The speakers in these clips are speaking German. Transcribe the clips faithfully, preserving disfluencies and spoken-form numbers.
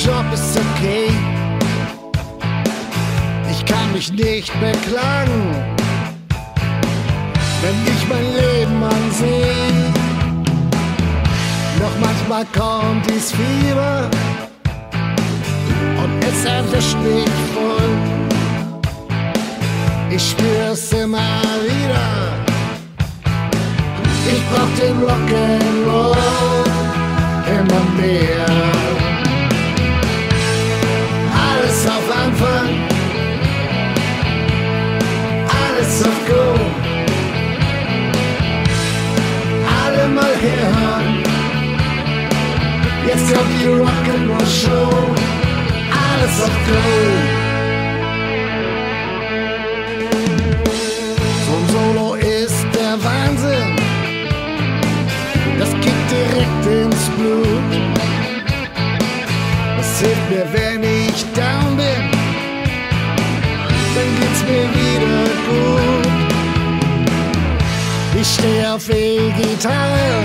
Job ist okay. Ich kann mich nicht beklagen, wenn ich mein Leben ansehe. Doch manchmal kommt dies Fieber und es erwischt mich voll. Ich spür's immer wieder. Ich brauch den Rock'n'Roll immer mehr. Alles auf Anfang, alles auf Go. Alle mal herhören, jetzt kommt die Rock'n'Roll Show. Alles auf Go. So ein Solo ist der Wahnsinn. Das geht direkt ins Blut. Das hilft mir, wenn ich down bin. Dann geht's mir wieder gut. Ich stehe auf E-Gitarre.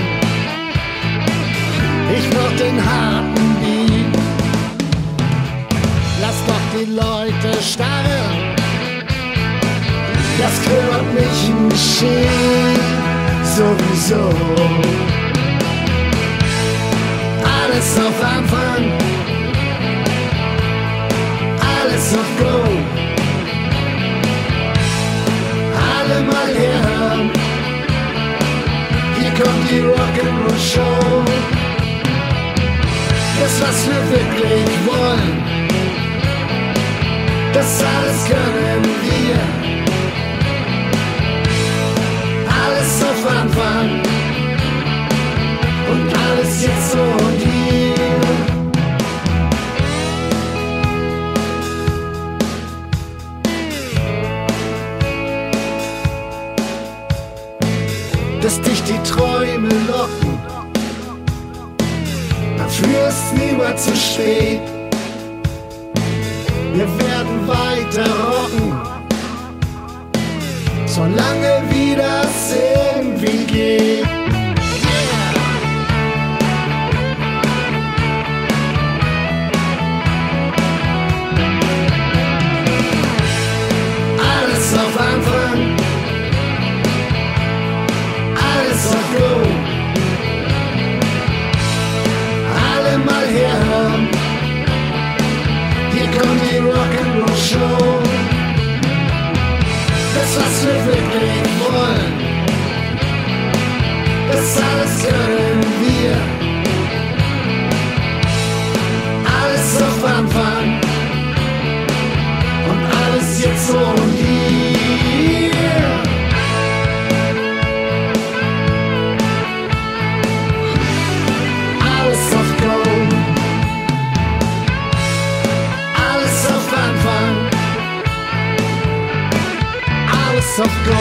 Ich brauch den harten Beat. Lass doch die Leute starren. Das kümmert mich ein Shit sowieso. Alles auf Anfang, alles auf Go. Alle mal herhören, hier kommt die Rock'n'Roll Show. Das, was wir wirklich wollen, das alles können wir. Alles auf Anfang und alles jetzt so und hier. Dass dich die Träume locken, dafür ist niemals zu spät. Wir werden weiter rocken, solange wie das irgendwie geht. Yeah. Alles auf Anfang, alles auf Go. Alle mal herhören, hier kommt die Rock'n'Roll Show. Das, was wir wirklich wollen, das alles können wir. Alles auf Anfang und alles jetzt so und hier. Alles auf Go, alles auf Anfang, alles auf Go.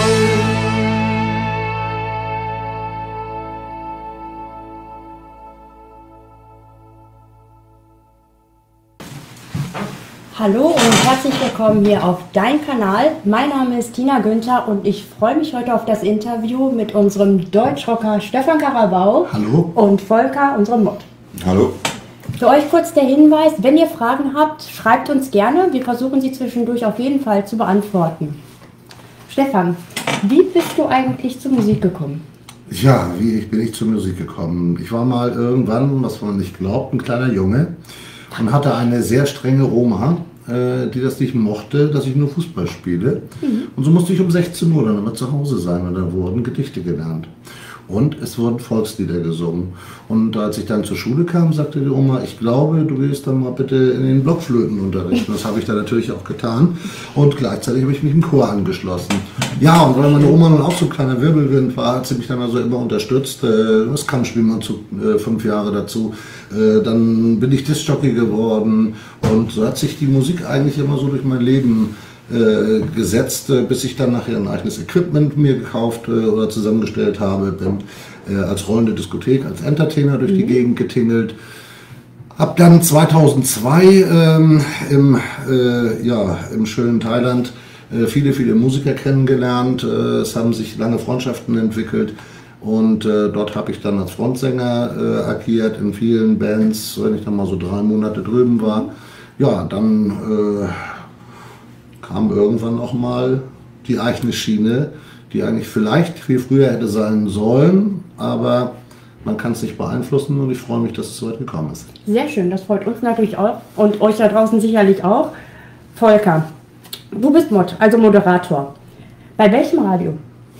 Hallo und herzlich willkommen hier auf deinem Kanal. Mein Name ist Tina Günther und ich freue mich heute auf das Interview mit unserem Deutschrocker Stefan Karabau. Hallo. Und Volker, unserem Mod. Hallo. Für euch kurz der Hinweis, wenn ihr Fragen habt, schreibt uns gerne. Wir versuchen sie zwischendurch auf jeden Fall zu beantworten. Stefan, wie bist du eigentlich zur Musik gekommen? Ja, wie bin ich zur Musik gekommen? Ich war mal irgendwann, was man nicht glaubt, ein kleiner Junge und hatte eine sehr strenge Oma, äh, die das nicht mochte, dass ich nur Fußball spiele. Mhm. Und so musste ich um sechzehn Uhr dann immer zu Hause sein und da wurden Gedichte gelernt. Und es wurden Volkslieder gesungen. Und als ich dann zur Schule kam, sagte die Oma, ich glaube, du willst dann mal bitte in den Blockflötenunterricht. Das habe ich dann natürlich auch getan. Und gleichzeitig habe ich mich im Chor angeschlossen. Ja, und weil meine Oma nun auch so ein kleiner Wirbelwind war, hat sie mich dann also immer unterstützt. Das kam Spielmann zu äh, fünf Jahre dazu. Äh, dann bin ich Diskjockey geworden. Und so hat sich die Musik eigentlich immer so durch mein Leben Äh, gesetzt, äh, bis ich dann nachher ein eigenes Equipment mir gekauft äh, oder zusammengestellt habe, bin äh, als rollende Diskothek, als Entertainer durch mhm. die Gegend getingelt. Hab dann zweitausendzwei ähm, im, äh, ja, im schönen Thailand äh, viele, viele Musiker kennengelernt. Äh, es haben sich lange Freundschaften entwickelt. Und äh, dort habe ich dann als Frontsänger äh, agiert in vielen Bands, wenn ich dann mal so drei Monate drüben war. Ja, dann äh, kam irgendwann noch mal die eigene Schiene, die eigentlich vielleicht viel früher hätte sein sollen, aber man kann es nicht beeinflussen und ich freue mich, dass es so weit gekommen ist. Sehr schön, das freut uns natürlich auch und euch da draußen sicherlich auch. Volker, du bist Mod, also Moderator. Bei welchem Radio?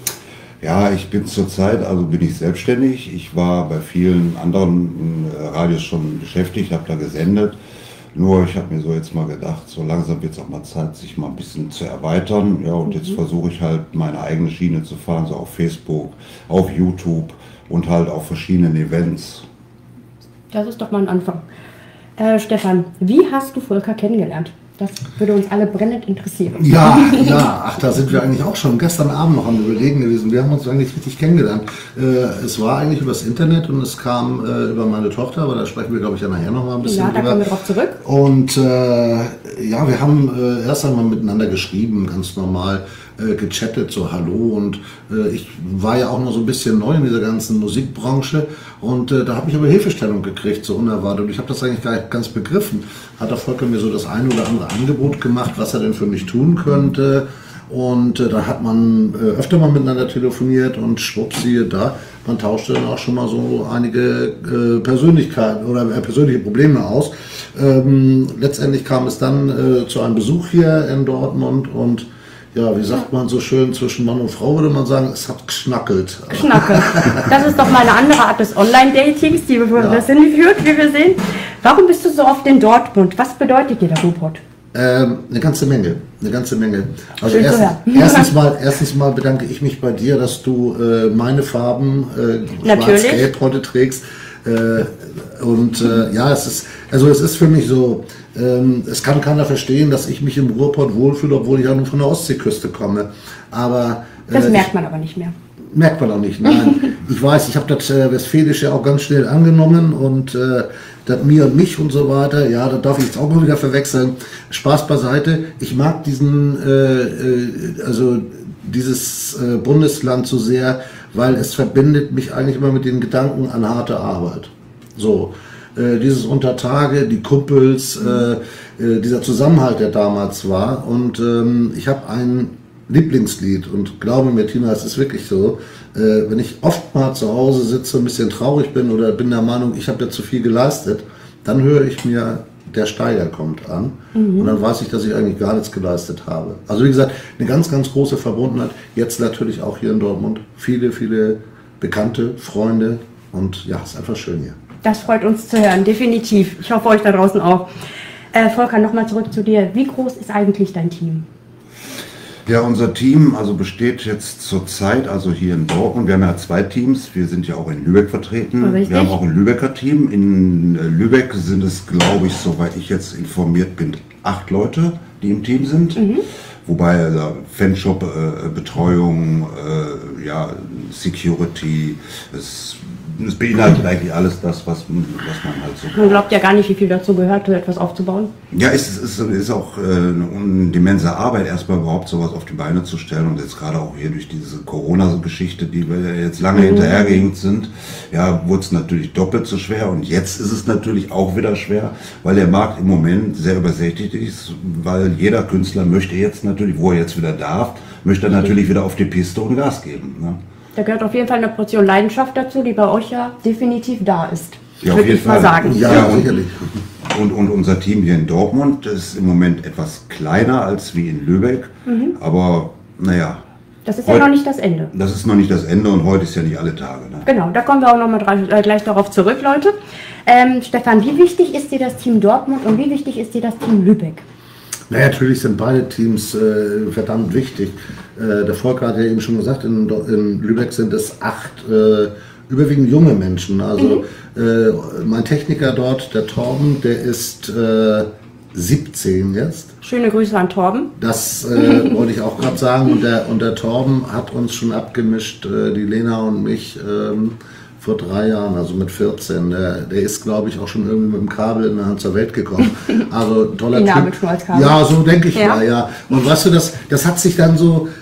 Ja, ich bin zurzeit, also bin ich selbstständig. Ich war bei vielen anderen äh, Radios schon beschäftigt, habe da gesendet. Nur ich habe mir so jetzt mal gedacht, so langsam wird es auch mal Zeit, sich mal ein bisschen zu erweitern. Ja, und mhm. jetzt versuche ich halt meine eigene Schiene zu fahren, so auf Facebook, auf YouTube und halt auf verschiedenen Events. Das ist doch mal ein Anfang. Äh, Stefan, wie hast du Volker kennengelernt? Das würde uns alle brennend interessieren. Ja, ja, ach, da sind wir eigentlich auch schon gestern Abend noch am Überlegen gewesen. Wir haben uns eigentlich richtig kennengelernt. Äh, es war eigentlich übers Internet und es kam äh, über meine Tochter, aber da sprechen wir, glaube ich, ja nachher noch mal ein bisschen Ja, da drüber. kommen wir drauf zurück. Und äh, ja, wir haben äh, erst einmal miteinander geschrieben, ganz normal äh, gechattet, so Hallo. Und äh, ich war ja auch noch so ein bisschen neu in dieser ganzen Musikbranche und äh, da habe ich aber Hilfestellung gekriegt, so unerwartet. Und ich habe das eigentlich gar nicht ganz begriffen. Hat der Volker mir so das eine oder andere Angebot gemacht, was er denn für mich tun könnte. Und äh, da hat man äh, öfter mal miteinander telefoniert und schwupps, siehe da, man tauschte dann auch schon mal so einige äh, Persönlichkeiten oder äh, persönliche Probleme aus. Ähm, letztendlich kam es dann äh, zu einem Besuch hier in Dortmund und ja, wie sagt man so schön, zwischen Mann und Frau würde man sagen, es hat geschnackelt. Geschnackelt. Das ist doch mal eine andere Art des Online-Datings, die wir ja. das hingeführt, wie wir sehen. Warum bist du so oft in Dortmund? Was bedeutet dir der Ruhrpott? Ähm, eine ganze Menge, eine ganze Menge. Also Schön erstens, zu hören. erstens, mal, erstens mal bedanke ich mich bei dir, dass du äh, meine Farben äh, schwarz-gelb heute trägst. Äh, und äh, ja, es ist, also es ist für mich so, ähm, es kann keiner verstehen, dass ich mich im Ruhrpott wohlfühle, obwohl ich ja nun von der Ostseeküste komme. Aber äh, das merkt man aber nicht mehr. Merkt man auch nicht, nein. Ich weiß, ich habe das äh, Westfälische auch ganz schnell angenommen und äh, das mir und mich und so weiter, ja, das darf ich jetzt auch mal wieder verwechseln. Spaß beiseite. Ich mag diesen, äh, äh, also dieses äh, Bundesland so sehr, weil es verbindet mich eigentlich immer mit den Gedanken an harte Arbeit. So, äh, dieses Untertage, die Kumpels, äh, äh, dieser Zusammenhalt, der damals war. Und ähm, ich habe ein Lieblingslied und glaube mir, Tina, es ist wirklich so, äh, wenn ich oft mal zu Hause sitze, ein bisschen traurig bin oder bin der Meinung, ich habe ja zu viel geleistet, dann höre ich mir Der Steiger kommt an mhm. und dann weiß ich, dass ich eigentlich gar nichts geleistet habe. Also wie gesagt, eine ganz, ganz große Verbundenheit, jetzt natürlich auch hier in Dortmund, viele, viele Bekannte, Freunde und ja, es ist einfach schön hier. Das freut uns zu hören, definitiv. Ich hoffe, euch da draußen auch. Äh, Volker, nochmal zurück zu dir. Wie groß ist eigentlich dein Team? Ja, unser Team also besteht jetzt zurzeit, also hier in Dortmund, wir haben ja zwei Teams, wir sind ja auch in Lübeck vertreten, Richtig. Wir haben auch ein Lübecker Team, in Lübeck sind es, glaube ich, soweit ich jetzt informiert bin, acht Leute, die im Team sind, mhm. wobei also Fanshop, äh, Betreuung, äh, ja, Security, es Es beinhaltet eigentlich alles das, was, was man halt so... Man glaubt ja gar nicht, wie viel dazu gehört, so etwas aufzubauen. Ja, es ist, ist, ist auch äh, eine immense Arbeit, erstmal überhaupt sowas auf die Beine zu stellen. Und jetzt gerade auch hier durch diese Corona-Geschichte, die wir jetzt lange mhm. hinterhergehend sind, ja, wurde es natürlich doppelt so schwer. Und jetzt ist es natürlich auch wieder schwer, weil der Markt im Moment sehr übersättigt ist, weil jeder Künstler möchte jetzt natürlich, wo er jetzt wieder darf, möchte er natürlich wieder auf die Piste und Gas geben. Ne? Da gehört auf jeden Fall eine Portion Leidenschaft dazu, die bei euch ja definitiv da ist. Ja, würde ich mal sagen. Ja, ja, sicherlich. Und, und unser Team hier in Dortmund ist im Moment etwas kleiner als wie in Lübeck, mhm. aber naja. Das ist heute, ja noch nicht das Ende. Das ist noch nicht das Ende und heute ist ja nicht alle Tage. Ne? Genau, da kommen wir auch noch mal äh, gleich darauf zurück, Leute. Ähm, Stefan, wie wichtig ist dir das Team Dortmund und wie wichtig ist dir das Team Lübeck? Na, natürlich sind beide Teams äh, verdammt wichtig. Äh, der Volker hat ja eben schon gesagt, in, in Lübeck sind es acht äh, überwiegend junge Menschen. Also mhm. äh, mein Techniker dort, der Torben, der ist äh, siebzehn jetzt. Schöne Grüße an Torben. Das äh, wollte ich auch gerade sagen. Und der, und der Torben hat uns schon abgemischt, äh, die Lena und mich, ähm, vor drei Jahren, also mit vierzehn. Der, der ist, glaube ich, auch schon irgendwie mit dem Kabel in der Hand zur Welt gekommen. Also toller Typ. Ja, so denke ich ja. mal, ja. Und weißt du, das, das hat sich dann so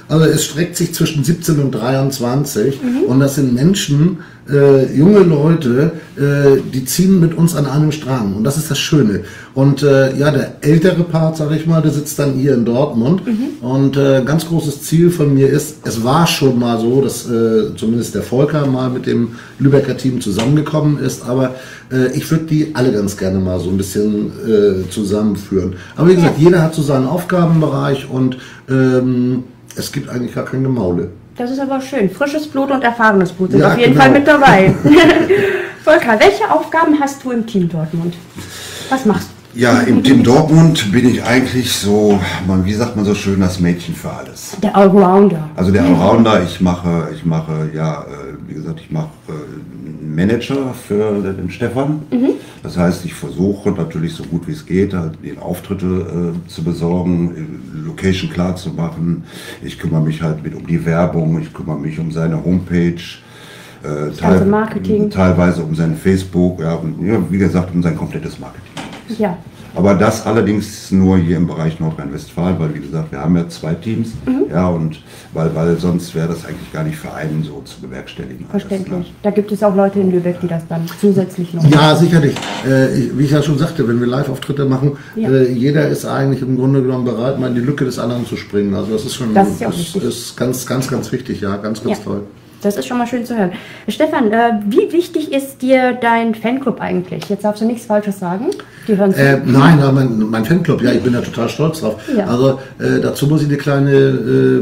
Also es streckt sich zwischen siebzehn und dreiundzwanzig mhm. und das sind Menschen, äh, junge Leute, äh, die ziehen mit uns an einem Strang und das ist das Schöne. Und äh, ja, der ältere Part, sage ich mal, der sitzt dann hier in Dortmund mhm. und äh, ganz großes Ziel von mir ist, es war schon mal so, dass äh, zumindest der Volker mal mit dem Lübecker Team zusammengekommen ist, aber äh, ich würde die alle ganz gerne mal so ein bisschen äh, zusammenführen. Aber wie gesagt, jeder hat so seinen Aufgabenbereich und ähm, es gibt eigentlich gar kein Gemaule. Das ist aber schön. Frisches Blut und erfahrenes Blut sind Ja, auf jeden genau. Fall mit dabei. Volker, welche Aufgaben hast du im Team Dortmund? Was machst du? Ja, im Team Dortmund bin ich eigentlich so, man, wie sagt man so schön, das Mädchen für alles. Der Allrounder. Also der Allrounder, ich mache, ich mache, ja, wie gesagt, ich mache Manager für den Stefan. Mhm. Das heißt, ich versuche natürlich so gut wie es geht, halt den Auftritte äh, zu besorgen, Location klar zu machen. Ich kümmere mich halt mit um die Werbung, ich kümmere mich um seine Homepage. Äh, teil Marketing. Teilweise um sein Facebook, ja, und, ja, wie gesagt, um sein komplettes Marketing. Ja. Aber das allerdings nur hier im Bereich Nordrhein-Westfalen, weil wie gesagt, wir haben ja zwei Teams, mhm. ja, und weil, weil sonst wäre das eigentlich gar nicht für einen so zu bewerkstelligen. Verständlich. Alles, ne? Da gibt es auch Leute in Lübeck, die das dann zusätzlich noch Ja, sicherlich. Äh, ich, wie ich ja schon sagte, wenn wir Live-Auftritte machen, ja. äh, jeder ist eigentlich im Grunde genommen bereit, mal in die Lücke des anderen zu springen. Also das ist schon das ist, ja auch das wichtig. ist ganz, ganz, ganz wichtig, ja, ganz, ganz ja. toll. Das ist schon mal schön zu hören. Stefan, äh, wie wichtig ist dir dein Fanclub eigentlich? Jetzt darfst du nichts Falsches sagen. Die hören zu. Äh, nein, aber mein, mein Fanclub, ja, ich bin da total stolz drauf. Ja. Also äh, dazu muss ich eine kleine, äh,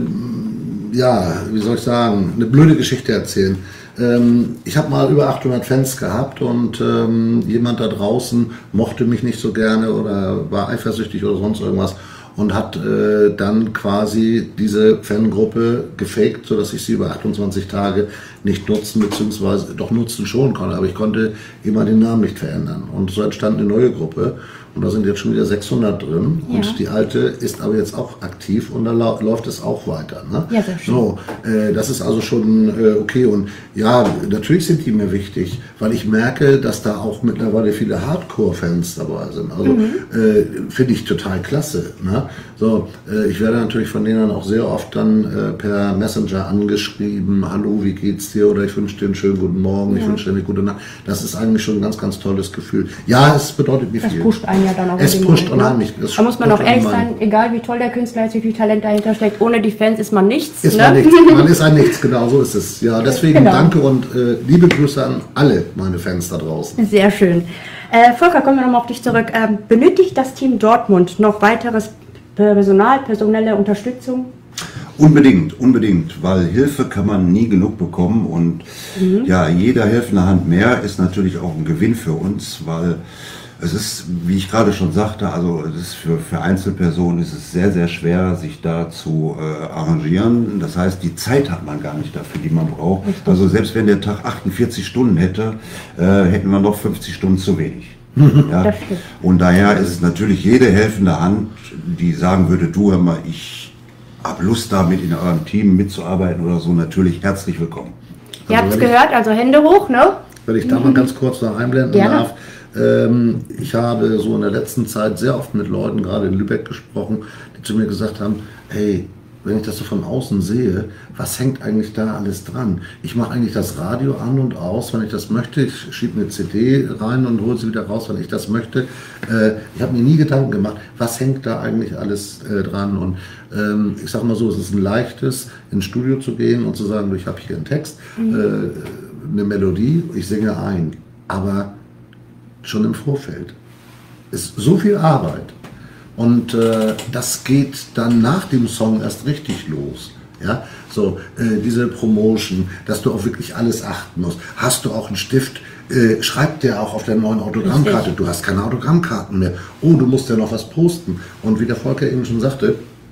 ja, wie soll ich sagen, eine blöde Geschichte erzählen. Ähm, ich habe mal über achthundert Fans gehabt und ähm, jemand da draußen mochte mich nicht so gerne oder war eifersüchtig oder sonst irgendwas. Und hat äh, dann quasi diese Fangruppe gefaked, sodass ich sie über achtundzwanzig Tage nicht nutzen, beziehungsweise doch nutzen schon konnte. Aber ich konnte immer den Namen nicht verändern. Und so entstand eine neue Gruppe. Und da sind jetzt schon wieder sechshundert drin. Ja. Und die alte ist aber jetzt auch aktiv und da lau- läuft es auch weiter. Ne? Ja, sehr schön. So, äh, das ist also schon äh, okay. Und ja, natürlich sind die mir wichtig, weil ich merke, dass da auch mittlerweile viele Hardcore-Fans dabei sind. Also mhm. äh, finde ich total klasse. Ne? So, äh, ich werde natürlich von denen auch sehr oft dann äh, per Messenger angeschrieben, hallo, wie geht's dir? Oder ich wünsche dir einen schönen guten Morgen, ja. ich wünsche dir eine gute Nacht. Das ist eigentlich schon ein ganz, ganz tolles Gefühl. Ja, es bedeutet mir das viel. Pusht einen ja dann auch. Es pusht unheimlich. Da muss man auch ehrlich sein, egal wie toll der Künstler ist, wie viel Talent dahinter steckt, ohne die Fans ist man nichts. Ist ne? man nichts. Man ist ein Nichts, genau so ist es. Ja, deswegen genau. danke und äh, liebe Grüße an alle meine Fans da draußen. Sehr schön. Äh, Volker, kommen wir nochmal auf dich zurück. Ähm, benötigt das Team Dortmund noch weiteres Personal, personelle Unterstützung? Unbedingt, unbedingt, weil Hilfe kann man nie genug bekommen und mhm. ja, jeder helfende Hand mehr ist natürlich auch ein Gewinn für uns, weil es ist, wie ich gerade schon sagte, also es ist für, für Einzelpersonen ist es sehr, sehr schwer, sich da zu äh, arrangieren. Das heißt, die Zeit hat man gar nicht dafür, die man braucht. Richtig. Also selbst wenn der Tag achtundvierzig Stunden hätte, äh, hätten wir noch fünfzig Stunden zu wenig. Ja? Und daher ist es natürlich jede helfende Hand, die sagen würde, du hör mal, ich habe Lust damit in eurem Team mitzuarbeiten oder so, natürlich herzlich willkommen. Ihr habt es gehört, also Hände hoch, ne? Wenn ich da mal ganz kurz noch einblenden Gerne. darf. Ähm, ich habe so in der letzten Zeit sehr oft mit Leuten, gerade in Lübeck, gesprochen, die zu mir gesagt haben, hey, wenn ich das so von außen sehe, was hängt eigentlich da alles dran? Ich mache eigentlich das Radio an und aus, wenn ich das möchte. Ich schiebe eine C D rein und hole sie wieder raus, wenn ich das möchte. Äh, ich habe mir nie Gedanken gemacht, was hängt da eigentlich alles äh, dran? Und ähm, ich sage mal so, es ist ein leichtes, ins Studio zu gehen und zu sagen, ich habe hier einen Text, mhm. äh, eine Melodie, ich singe ein. Aber schon im Vorfeld ist so viel Arbeit. Und äh, das geht dann nach dem Song erst richtig los. Ja, so äh, diese Promotion, dass du auch wirklich alles achten musst. Hast du auch einen Stift, äh, schreibt der auch auf der neuen Autogrammkarte. Du hast keine Autogrammkarten mehr. Oh, du musst ja noch was posten. Und wie der Volker eben schon sagte,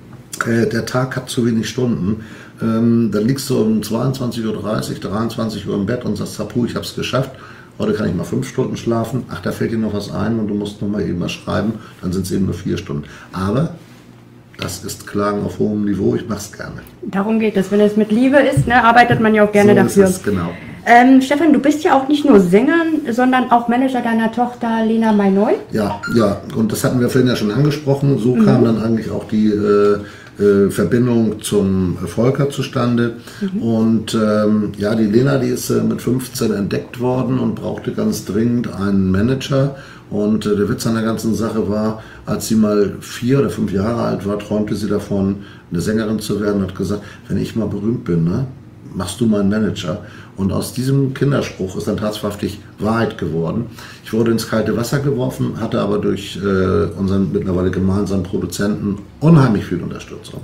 äh, der Tag hat zu wenig Stunden. Ähm, dann liegst du um zweiundzwanzig Uhr dreißig, dreiundzwanzig Uhr im Bett und sagst, Tapu, ich habe es geschafft. Heute kann ich mal fünf Stunden schlafen. Ach, da fällt dir noch was ein und du musst noch mal eben was schreiben. Dann sind es eben nur vier Stunden. Aber das ist Klagen auf hohem Niveau. Ich mache es gerne. Darum geht es. Wenn es mit Liebe ist, ne, arbeitet man ja auch gerne so dafür. Ist es, genau. Ähm, Stefan, du bist ja auch nicht nur Sänger, sondern auch Manager deiner Tochter Lena May-Neu. Ja, ja, und das hatten wir vorhin ja schon angesprochen. So mhm. kam dann eigentlich auch die äh, äh, Verbindung zum Volker zustande. Mhm. Und ähm, ja, die Lena, die ist äh, mit fünfzehn entdeckt worden und brauchte ganz dringend einen Manager. Und äh, der Witz an der ganzen Sache war, als sie mal vier oder fünf Jahre alt war, träumte sie davon, eine Sängerin zu werden und hat gesagt, wenn ich mal berühmt bin, ne, machst du meinen Manager. Und aus diesem Kinderspruch ist dann tatsächlich Wahrheit geworden. Ich wurde ins kalte Wasser geworfen, hatte aber durch äh, unseren mittlerweile gemeinsamen Produzenten unheimlich viel Unterstützung.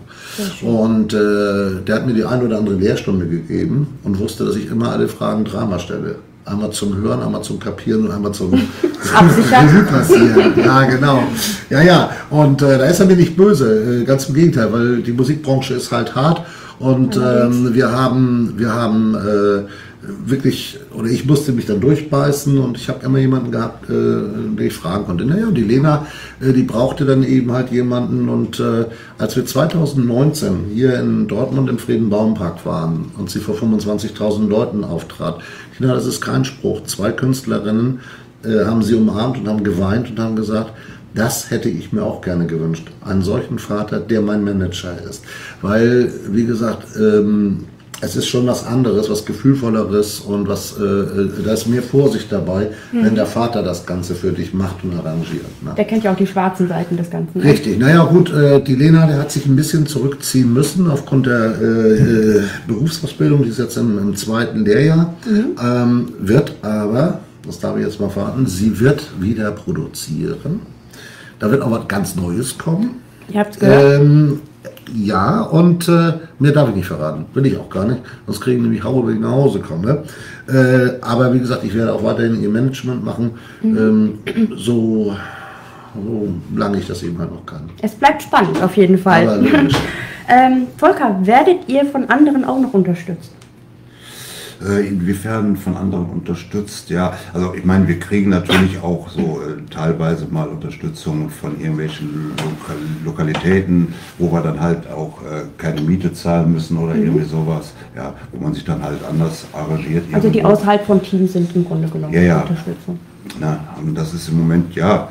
Und äh, der hat mir die ein oder andere Lehrstunde gegeben und wusste, dass ich immer alle Fragen dreimal stelle. Einmal zum Hören, einmal zum Kapieren und einmal zum Revue passieren. Ja, genau. Ja, ja. Und äh, da ist er mir nicht böse. Äh, ganz im Gegenteil, weil die Musikbranche ist halt hart. Und ähm, wir haben, wir haben äh, wirklich, oder ich musste mich dann durchbeißen und ich habe immer jemanden gehabt, äh, den ich fragen konnte. Naja, die Lena, äh, die brauchte dann eben halt jemanden und äh, als wir zweitausendneunzehn hier in Dortmund im Friedenbaumpark waren und sie vor fünfundzwanzigtausend Leuten auftrat, Kinder, das ist kein Spruch, zwei Künstlerinnen äh, haben sie umarmt und haben geweint und haben gesagt, das hätte ich mir auch gerne gewünscht. Einen solchen Vater, der mein Manager ist. Weil, wie gesagt, ähm, es ist schon was anderes, was Gefühlvolleres und was, äh, da ist mehr Vorsicht dabei, mhm. wenn der Vater das Ganze für dich macht und arrangiert. Ne? Der kennt ja auch die schwarzen Seiten des Ganzen. Richtig. Naja gut, äh, die Lena, der hat sich ein bisschen zurückziehen müssen aufgrund der äh, äh, Berufsausbildung, die ist jetzt im, im zweiten Lehrjahr, mhm. ähm, wird aber, das darf ich jetzt mal verraten, sie wird wieder produzieren. Da wird auch was ganz Neues kommen. Ihr habt es gehört? Ähm, ja, und äh, mehr darf ich nicht verraten. Will ich auch gar nicht. Sonst kriegen nämlich Haue, wenn ich nach Hause komme. Äh, aber wie gesagt, ich werde auch weiterhin ihr Management machen, mhm. ähm, so, so lange ich das eben halt noch kann. Es bleibt spannend, auf jeden Fall. Aber logisch. ähm, Volker, werdet ihr von anderen auch noch unterstützt? Inwiefern von anderen unterstützt, ja, also ich meine, wir kriegen natürlich auch so äh, teilweise mal Unterstützung von irgendwelchen Lokal Lokalitäten, wo wir dann halt auch äh, keine Miete zahlen müssen oder mhm. irgendwie sowas, ja, wo man sich dann halt anders arrangiert. Also irgendwo. Die außerhalb von Teams sind im Grunde genommen ja, ja. Unterstützung. Na, und das ist im Moment, ja,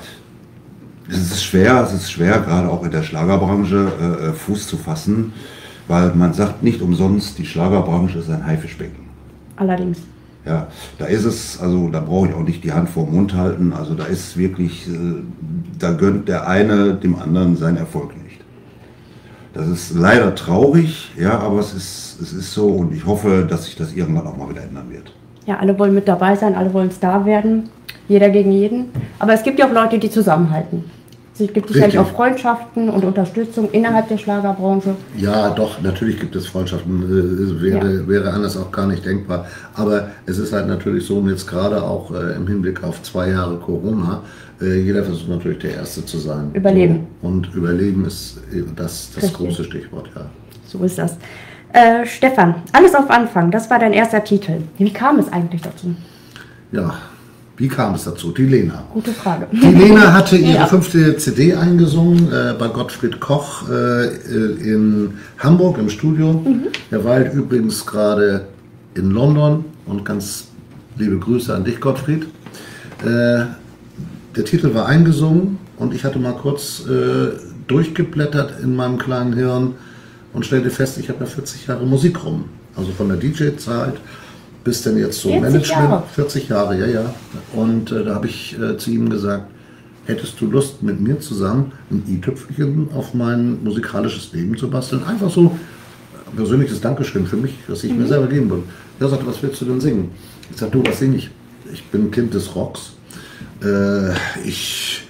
es ist schwer, es ist schwer, gerade auch in der Schlagerbranche äh, Fuß zu fassen, weil man sagt nicht umsonst, die Schlagerbranche ist ein Haifischbecken. Allerdings. Ja, da ist es, also da brauche ich auch nicht die Hand vor den Mund halten, also da ist wirklich, äh, da gönnt der eine dem anderen seinen Erfolg nicht. Das ist leider traurig, ja, aber es ist, es ist so und ich hoffe, dass sich das irgendwann auch mal wieder ändern wird. Ja, alle wollen mit dabei sein, alle wollen Star werden, jeder gegen jeden, aber es gibt ja auch Leute, die zusammenhalten. Es gibt sicherlich auch Freundschaften und Unterstützung innerhalb der Schlagerbranche. Ja, doch, natürlich gibt es Freundschaften, äh, wäre, ja. wäre anders auch gar nicht denkbar. Aber es ist halt natürlich so, und jetzt gerade auch äh, im Hinblick auf zwei Jahre Corona, äh, jeder versucht natürlich der Erste zu sein. Überleben. So. Und Überleben ist das, das große Stichwort, ja. So ist das. Äh, Stefan, alles auf Anfang, das war dein erster Titel. Wie kam es eigentlich dazu? Ja. Wie kam es dazu? Die Lena. Gute Frage. Die Lena hatte ihre ja. fünfte C D eingesungen äh, bei Gottfried Koch äh, in Hamburg im Studio. Mhm. Der war halt übrigens gerade in London und ganz liebe Grüße an dich, Gottfried. Äh, der Titel war eingesungen und ich hatte mal kurz äh, durchgeblättert in meinem kleinen Hirn und stellte fest, ich habe ja vierzig Jahre Musik rum. Also von der D J-Zeit bis denn jetzt so Management, Jahre. vierzig Jahre, ja, ja. Und äh, da habe ich äh, zu ihm gesagt, hättest du Lust, mit mir zusammen ein i-Tüpfelchen auf mein musikalisches Leben zu basteln? Einfach so ein persönliches Dankeschön für mich, das ich mhm. mir selber geben würde. Er sagte, was willst du denn singen? Ich sagte, du, was singe ich? Ich bin Kind des Rocks. Äh, ich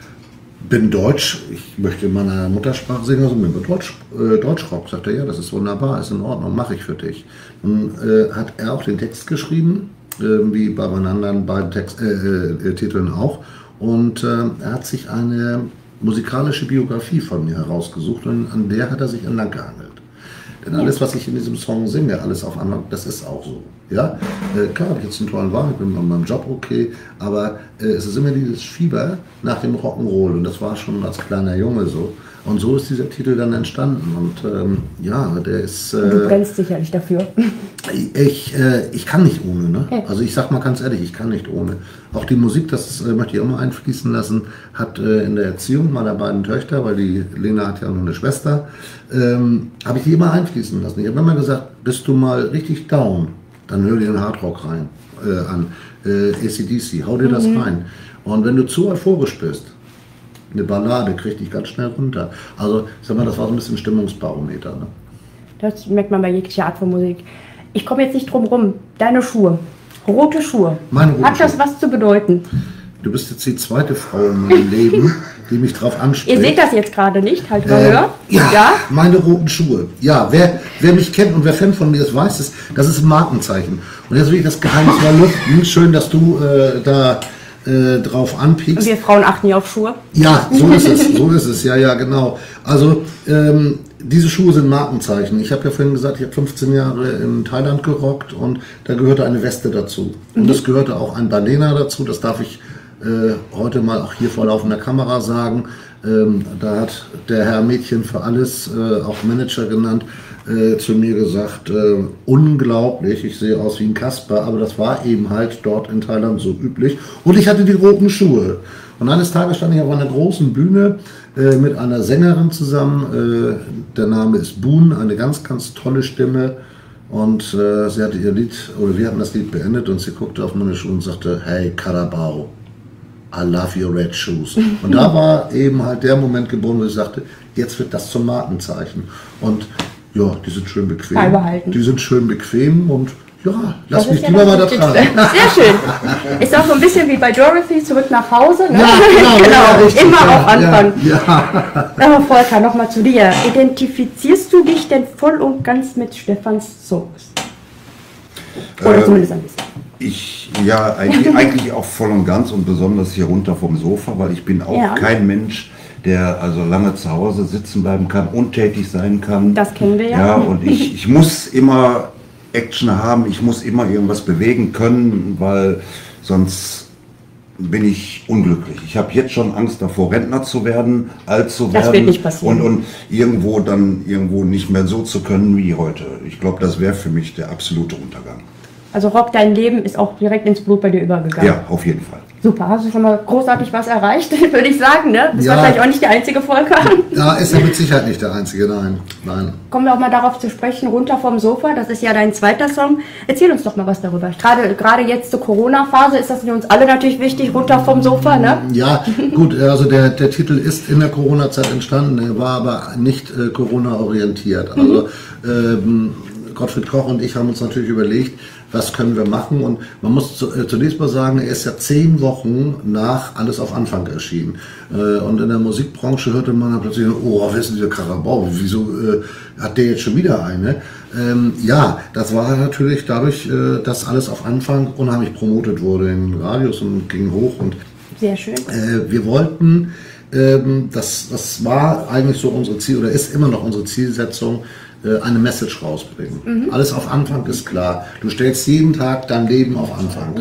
bin Deutsch, ich möchte in meiner Muttersprache singen, also mit Deutsch, äh, Deutschrock. Sagt er, ja, das ist wunderbar, ist in Ordnung, mache ich für dich. Dann äh, hat er auch den Text geschrieben, äh, wie bei meinen anderen beiden Text, äh, äh, Titeln auch. Und äh, er hat sich eine musikalische Biografie von mir herausgesucht und an der hat er sich entlang gehangelt. Denn alles, was ich in diesem Song singe, alles auf einmal, das ist auch so. Ja? Äh, klar, habe ich jetzt einen tollen Wagen, ich bin bei meinem Job okay, aber äh, es ist immer dieses Fieber nach dem Rock'n'Roll und das war schon als kleiner Junge so. Und so ist dieser Titel dann entstanden. Und ähm, ja, der ist... Äh, du brennst sicherlich dafür. Ich, äh, ich kann nicht ohne. Ne? Okay. Also ich sag mal ganz ehrlich, ich kann nicht ohne. Auch die Musik, das äh, möchte ich auch mal einfließen lassen, hat äh, in der Erziehung meiner beiden Töchter, weil die Lena hat ja noch eine Schwester, ähm, habe ich die immer einfließen lassen. Ich habe immer gesagt, bist du mal richtig down, dann hör dir den Hardrock rein, äh, an. Äh, A C D C, hau dir das Mhm. rein. Und wenn du zu euphorisch bist, eine Ballade kriegt dich ganz schnell runter. Also, ich sag mal, das war so ein bisschen Stimmungsbarometer. Ne? Das merkt man bei jeglicher Art von Musik. Ich komme jetzt nicht drum rum. Deine Schuhe. Rote Schuhe. Meine roten Hat das Schuhe. was zu bedeuten? Du bist jetzt die zweite Frau in meinem Leben, die mich drauf anspricht. Ihr seht das jetzt gerade nicht, halt mal Äh, höher. ja, Ja? meine roten Schuhe. Ja, wer, wer mich kennt und wer Fan von mir ist, weiß es. Das ist ein Markenzeichen. Und jetzt will ich das Geheimnis mal lüften. Schön, dass du äh, da äh, drauf anpiekst. Wir Frauen achten ja auf Schuhe. Ja, so ist es, so ist es, ja, ja, genau. Also, ähm, diese Schuhe sind Markenzeichen. Ich habe ja vorhin gesagt, ich habe fünfzehn Jahre in Thailand gerockt und da gehörte eine Weste dazu. Und es gehörte auch ein Bandana dazu, das darf ich äh, heute mal auch hier vor laufender Kamera sagen. Ähm, da hat der Herr Mädchen für alles, äh, auch Manager genannt, äh, zu mir gesagt, äh, unglaublich, ich sehe aus wie ein Kasper, aber das war eben halt dort in Thailand so üblich. Und ich hatte die roten Schuhe. Und eines Tages stand ich auf einer großen Bühne äh, mit einer Sängerin zusammen. Äh, der Name ist Boon, eine ganz, ganz tolle Stimme. Und äh, sie hatte ihr Lied, oder wir hatten das Lied beendet und sie guckte auf meine Schuhe und sagte, hey Carabao, I love your red shoes. Und da war eben halt der Moment geboren, wo ich sagte, jetzt wird das zum Markenzeichen. Und ja, die sind schön bequem. Beibehalten. Die sind schön bequem und ja, lass Das mich ist die ja mal das weiter tragen. Wichtigste. Sehr schön. Ist auch so ein bisschen wie bei Dorothy, zurück nach Hause. Ne? Ja, genau, genau. ja, richtig, Immer ja, auch anfangen. Ja, ja. Aber Volker, nochmal zu dir. Identifizierst du dich denn voll und ganz mit Stefans Songs? Oder Ähm, zumindest ein bisschen. Ich, ja, eigentlich, eigentlich auch voll und ganz und besonders hier runter vom Sofa, weil ich bin auch Ja. kein Mensch, der also lange zu Hause sitzen bleiben kann, untätig sein kann. Das kennen wir ja. Ja, und ich, ich muss immer Action haben, ich muss immer irgendwas bewegen können, weil sonst bin ich unglücklich. Ich habe jetzt schon Angst davor, Rentner zu werden, alt zu werden. Das wird nicht passieren. Und, und irgendwo dann irgendwo nicht mehr so zu können wie heute. Ich glaube, das wäre für mich der absolute Untergang. Also Rock, dein Leben ist auch direkt ins Blut bei dir übergegangen. Ja, auf jeden Fall. Super, hast du schon mal großartig was erreicht, würde ich sagen, ne? Bist Ja. wahrscheinlich auch nicht der einzige Volker. Ja, ist er mit Sicherheit nicht der Einzige, nein. Nein. Kommen wir auch mal darauf zu sprechen, runter vom Sofa, das ist ja dein zweiter Song. Erzähl uns doch mal was darüber. Gerade, gerade jetzt zur Corona-Phase ist das für uns alle natürlich wichtig, runter vom Sofa, ne? Ja, gut, also der, der Titel ist in der Corona-Zeit entstanden, er war aber nicht äh, Corona-orientiert. Also ähm, Gottfried Koch und ich haben uns natürlich überlegt, was können wir machen, und man muss zu, äh, zunächst mal sagen, er ist ja zehn Wochen nach Alles auf Anfang erschienen. Äh, und in der Musikbranche hörte man dann plötzlich, oh, wer ist denn der Carabao, wieso äh, hat der jetzt schon wieder eine? Ähm, ja, das war natürlich dadurch, äh, dass Alles auf Anfang unheimlich promotet wurde in Radios und ging hoch, und Sehr schön. äh, wir wollten, ähm, das, das war eigentlich so unsere Ziel, oder ist immer noch unsere Zielsetzung, äh, eine Message rausbringen. Alles auf Anfang ist klar. Du stellst jeden Tag dein Leben auf Anfang.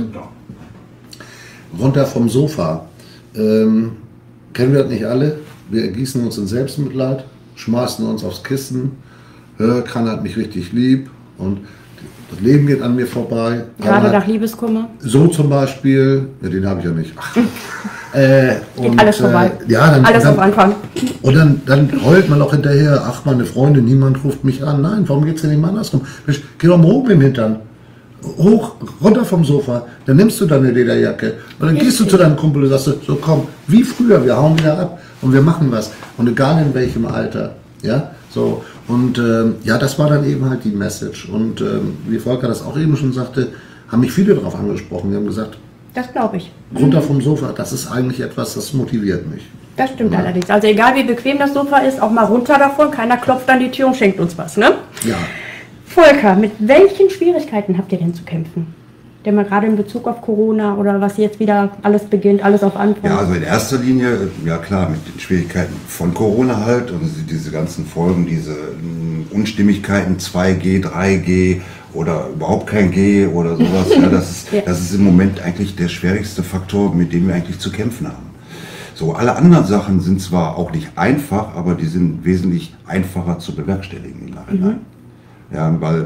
Runter vom Sofa. Ähm, kennen wir das nicht alle? Wir ergießen uns in Selbstmitleid, schmeißen uns aufs Kissen, hör, keiner hat mich richtig lieb und das Leben geht an mir vorbei. Gerade Aber nach Liebeskummer. so zum Beispiel, ja, den habe ich ja nicht. Ach. Äh, und, alles vorbei. Äh, ja, dann, Alles dann, auf Anfang. Und dann, dann heult man auch hinterher, ach, meine Freunde, niemand ruft mich an. Nein, warum geht's denn nicht mal andersrum? Mensch, geh doch mal oben im Hintern. Hoch, runter vom Sofa, dann nimmst du deine Lederjacke und dann gehst du zu deinem Kumpel und sagst, so komm, wie früher, wir hauen wieder ab und wir machen was. Und egal in welchem Alter. Ja, so. Und ähm, ja, das war dann eben halt die Message. Und ähm, wie Volker das auch eben schon sagte, haben mich viele darauf angesprochen. Die haben gesagt, Das glaube ich. runter vom Sofa, das ist eigentlich etwas, das motiviert mich. Das stimmt Ja. allerdings. Also egal wie bequem das Sofa ist, auch mal runter davon. Keiner klopft an die Tür und schenkt uns was, ne? Ja. Volker, mit welchen Schwierigkeiten habt ihr denn zu kämpfen? Denn mal gerade in Bezug auf Corona oder was jetzt wieder alles beginnt, alles auf Anfang. Ja, also in erster Linie, ja klar, mit den Schwierigkeiten von Corona halt und diese ganzen Folgen, diese mm, Unstimmigkeiten, zwei G, drei G oder überhaupt kein G oder sowas. Ja, das, ist, Ja. das ist im Moment eigentlich der schwierigste Faktor, mit dem wir eigentlich zu kämpfen haben. So, alle anderen Sachen sind zwar auch nicht einfach, aber die sind wesentlich einfacher zu bewerkstelligen im Nachhinein. Mhm. Ja, weil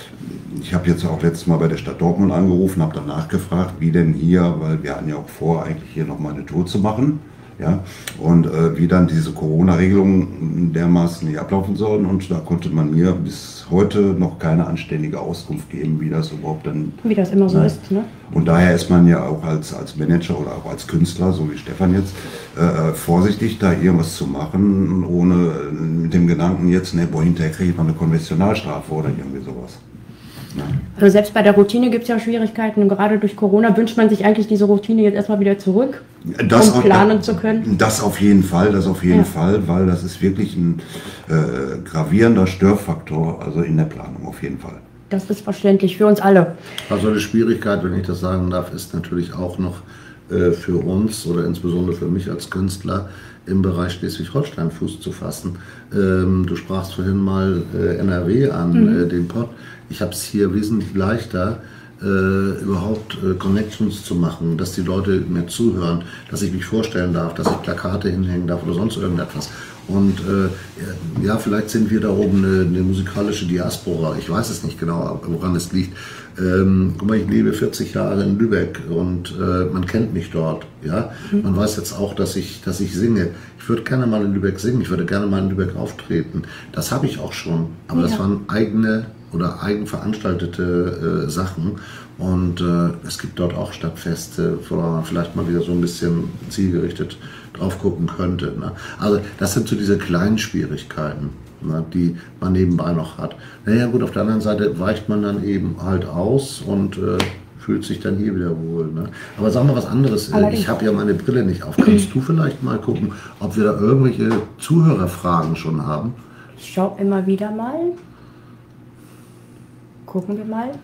ich habe jetzt auch letztes Mal bei der Stadt Dortmund angerufen, habe dann nachgefragt, wie denn hier, weil wir hatten ja auch vor, eigentlich hier nochmal eine Tour zu machen. Ja, und äh, wie dann diese Corona-Regelungen dermaßen nicht ablaufen sollen. Und da konnte man mir bis heute noch keine anständige Auskunft geben, wie das überhaupt dann... Wie das immer so ne? ist, ne? Und daher ist man ja auch als, als Manager oder auch als Künstler, so wie Stefan jetzt, äh, vorsichtig, da irgendwas zu machen, ohne äh, mit dem Gedanken jetzt, ne, boah, hinterher kriege ich noch eine Konventionalstrafe oder irgendwie sowas. Ja. Also selbst bei der Routine gibt es ja Schwierigkeiten und gerade durch Corona wünscht man sich eigentlich diese Routine jetzt erstmal wieder zurück, das um auch, planen zu können. Das auf jeden Fall, das auf jeden Ja. Fall, weil das ist wirklich ein äh, gravierender Störfaktor, also in der Planung auf jeden Fall. Das ist verständlich für uns alle. Also die Schwierigkeit, wenn ich das sagen darf, ist natürlich auch noch äh, für uns oder insbesondere für mich als Künstler im Bereich Schleswig-Holstein Fuß zu fassen. Ähm, du sprachst vorhin mal äh, N R W an, mhm. äh, den Pott. Ich habe es hier wesentlich leichter, äh, überhaupt äh, Connections zu machen, dass die Leute mir zuhören, dass ich mich vorstellen darf, dass ich Plakate hinhängen darf oder sonst irgendetwas. Und äh, ja, vielleicht sind wir da oben eine, eine musikalische Diaspora, ich weiß es nicht genau, woran es liegt. Ähm, guck mal, ich lebe vierzig Jahre in Lübeck und äh, man kennt mich dort. Ja? Mhm. Man weiß jetzt auch, dass ich, dass ich singe. Ich würde gerne mal in Lübeck singen, ich würde gerne mal in Lübeck auftreten. Das habe ich auch schon, aber ja. das waren eigene oder eigenveranstaltete äh, Sachen. Und äh, es gibt dort auch Stadtfeste, wo man vielleicht mal wieder so ein bisschen zielgerichtet drauf gucken könnte. Ne? Also das sind so diese kleinen Schwierigkeiten, ne, die man nebenbei noch hat. Naja gut, auf der anderen Seite weicht man dann eben halt aus und äh, fühlt sich dann hier wieder wohl. Ne? Aber sag mal was anderes, Allerdings. Ich habe ja meine Brille nicht auf. Kannst du vielleicht mal gucken, ob wir da irgendwelche Zuhörerfragen schon haben? Ich schaue immer wieder mal. Gucken wir mal.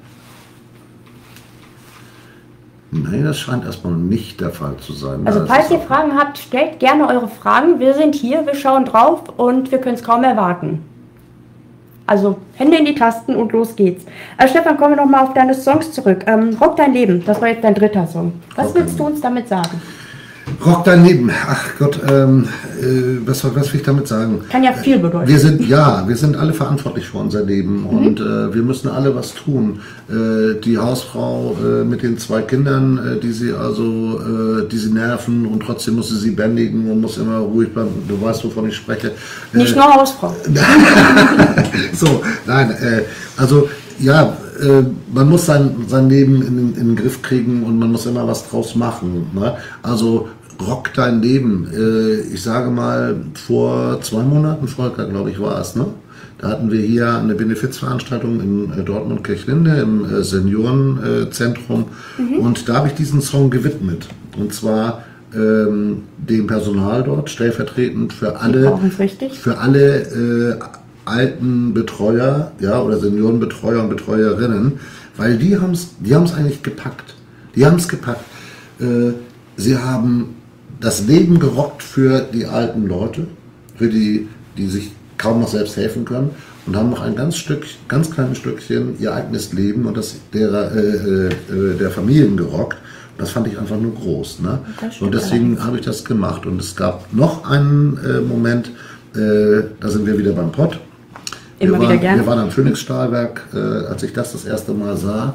Nein, das scheint erstmal nicht der Fall zu sein. Also Da falls ist ihr es auch- Fragen habt, stellt gerne eure Fragen. Wir sind hier, wir schauen drauf und wir können es kaum erwarten. Also Hände in die Tasten und los geht's. Äh, Stefan, kommen wir nochmal auf deine Songs zurück. Ähm, Rock dein Leben, das war jetzt dein dritter Song. Was Rock willst dein du uns damit sagen? Rock dein Leben. Ach Gott, ähm, äh, was, was will ich damit sagen? Kann ja viel bedeuten. Wir sind, ja, wir sind alle verantwortlich für unser Leben und äh, wir müssen alle was tun. Äh, die Hausfrau äh, mit den zwei Kindern, äh, die sie also, äh, die sie nerven und trotzdem muss sie sie bändigen und muss immer ruhig bleiben. Du weißt, wovon ich spreche. Nicht Äh, nur Hausfrau. So, nein, äh, also ja, äh, man muss sein, sein Leben in, in den Griff kriegen und man muss immer was draus machen. Ne? Also rock dein Leben. Äh, ich sage mal, vor zwei Monaten, Volker, glaube ich, war es, ne? Da hatten wir hier eine Benefizveranstaltung in äh, Dortmund-Kirchlinde im äh, Seniorenzentrum mhm. und da habe ich diesen Song gewidmet. Und zwar ähm, dem Personal dort, stellvertretend für alle, brauchen's richtig. für alle äh, alten Betreuer, ja, oder Seniorenbetreuer und Betreuerinnen, weil die haben es die haben's eigentlich gepackt. Die haben es gepackt. Äh, sie haben das Leben gerockt für die alten Leute, für die, die sich kaum noch selbst helfen können und haben noch ein ganz Stück, ganz kleines Stückchen ihr eigenes Leben und das derer, äh, äh, der Familien gerockt. Das fand ich einfach nur groß. Ne? Und deswegen habe ich das gemacht. Und es gab noch einen äh, Moment, äh, da sind wir wieder beim Pott. Immer wir wieder waren, gerne. Wir waren am Phoenix-Stahlwerk, äh, als ich das das erste Mal sah.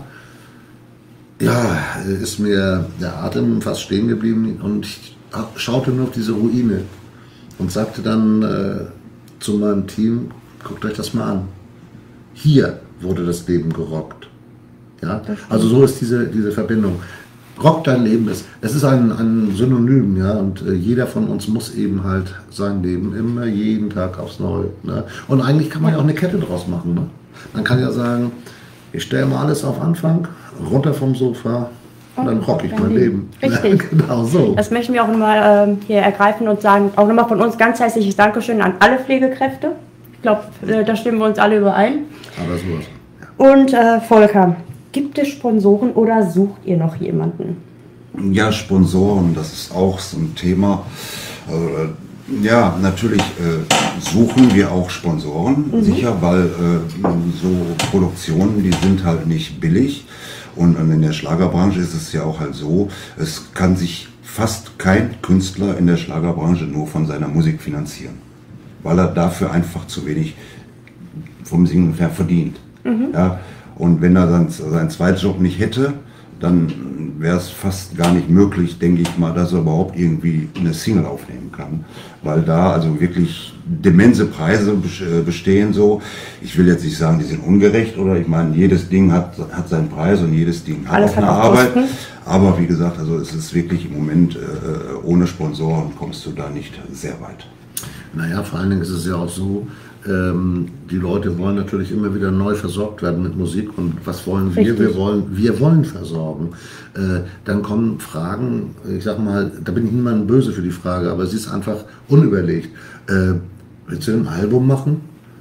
Ja, äh, ist mir der Atem fast stehen geblieben und ich schaute nur auf diese Ruine und sagte dann äh, zu meinem Team, guckt euch das mal an. Hier wurde das Leben gerockt. Ja? Also so ist diese, diese Verbindung. Rock dein Leben ist, es ist ein, ein Synonym, ja, und äh, jeder von uns muss eben halt sein Leben immer jeden Tag aufs Neue. Ne? Und eigentlich kann man ja auch eine Kette draus machen. Ne? Man kann ja sagen, ich stelle mal alles auf Anfang, runter vom Sofa und dann rock ich mein Leben. Richtig. Ja, genau so. Das möchten wir auch nochmal ähm, hier ergreifen und sagen, auch nochmal von uns ganz herzliches Dankeschön an alle Pflegekräfte. Ich glaube, äh, da stimmen wir uns alle überein. Aber sowas. Und äh, Volker, gibt es Sponsoren oder sucht ihr noch jemanden? Ja, Sponsoren, das ist auch so ein Thema. Äh, ja, natürlich äh, suchen wir auch Sponsoren, mhm. sicher, weil äh, so Produktionen, die sind halt nicht billig. Und in der Schlagerbranche ist es ja auch halt so, es kann sich fast kein Künstler in der Schlagerbranche nur von seiner Musik finanzieren, weil er dafür einfach zu wenig vom Singen her verdient. Mhm. Ja, und wenn er dann seinen Zweitjob nicht hätte, dann wäre es fast gar nicht möglich, denke ich mal, dass er überhaupt irgendwie eine Single aufnehmen kann. Weil da also wirklich demense Preise bestehen so. Ich will jetzt nicht sagen, die sind ungerecht, oder ich meine, jedes Ding hat, hat seinen Preis und jedes Ding hat Alles auch hat eine auch Arbeit. Kosten. Aber wie gesagt, also es ist wirklich im Moment, äh, ohne Sponsoren kommst du da nicht sehr weit. Naja, vor allen Dingen ist es ja auch so, ähm, die Leute wollen natürlich immer wieder neu versorgt werden mit Musik, und was wollen wir? Richtig. Wir wollen, wir wollen versorgen. Äh, dann kommen Fragen, ich sag mal, da bin ich niemandem böse für die Frage, aber sie ist einfach unüberlegt. Äh, willst du ein Album machen?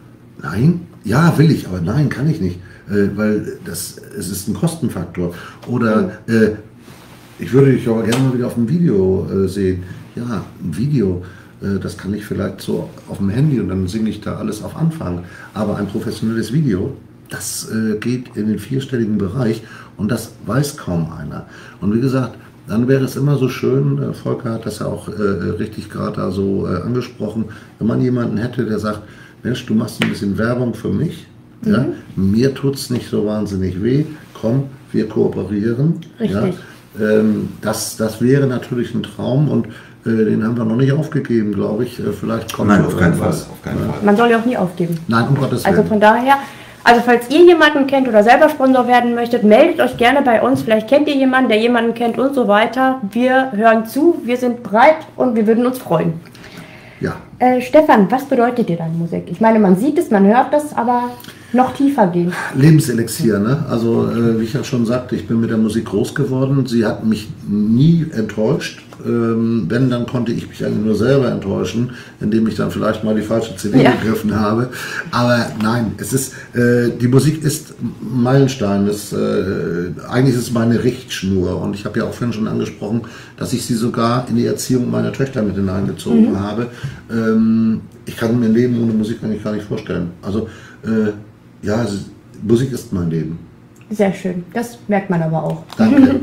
Nein? Ja, will ich, aber nein, kann ich nicht, äh, weil das, es ist ein Kostenfaktor. Oder äh, ich würde dich aber gerne mal wieder auf dem Video äh, sehen. Ja, ein Video. Das kann ich vielleicht so auf dem Handy und dann singe ich da alles auf Anfang. Aber ein professionelles Video, das äh, geht in den vierstelligen Bereich, und das weiß kaum einer. Und wie gesagt, dann wäre es immer so schön, äh, Volker hat das ja auch äh, richtig gerade da so äh, angesprochen, wenn man jemanden hätte, der sagt, Mensch, du machst ein bisschen Werbung für mich, mhm. ja? Mir tut es nicht so wahnsinnig weh, komm, wir kooperieren. Richtig. Ja? Ähm, das, das wäre natürlich ein Traum, und den haben wir noch nicht aufgegeben, glaube ich. Vielleicht kommt Nein, auf keinen Fall. was. Auf keinen Fall. Man soll ja auch nie aufgeben. Nein, um Gottes Willen. Also von daher, also falls ihr jemanden kennt oder selber Sponsor werden möchtet, meldet euch gerne bei uns. Vielleicht kennt ihr jemanden, der jemanden kennt und so weiter. Wir hören zu, wir sind bereit und wir würden uns freuen. Ja. Äh, Stefan, was bedeutet dir deine Musik? Ich meine, man sieht es, man hört das, aber noch tiefer gehen. Lebenselixier, ne? Also äh, wie ich ja schon sagte, ich bin mit der Musik groß geworden. Sie hat mich nie enttäuscht. Ähm, wenn, dann konnte ich mich eigentlich nur selber enttäuschen, indem ich dann vielleicht mal die falsche C D ja. gegriffen habe. Aber nein, es ist, äh, die Musik ist Meilenstein. Das, äh, eigentlich ist es meine Richtschnur. Und ich habe ja auch vorhin schon angesprochen, dass ich sie sogar in die Erziehung meiner Töchter mit hineingezogen mhm. habe. Ähm, ich kann mir ein Leben ohne Musik eigentlich gar nicht vorstellen. Also äh, ja, also, Musik ist mein Leben. Sehr schön, das merkt man aber auch. Danke.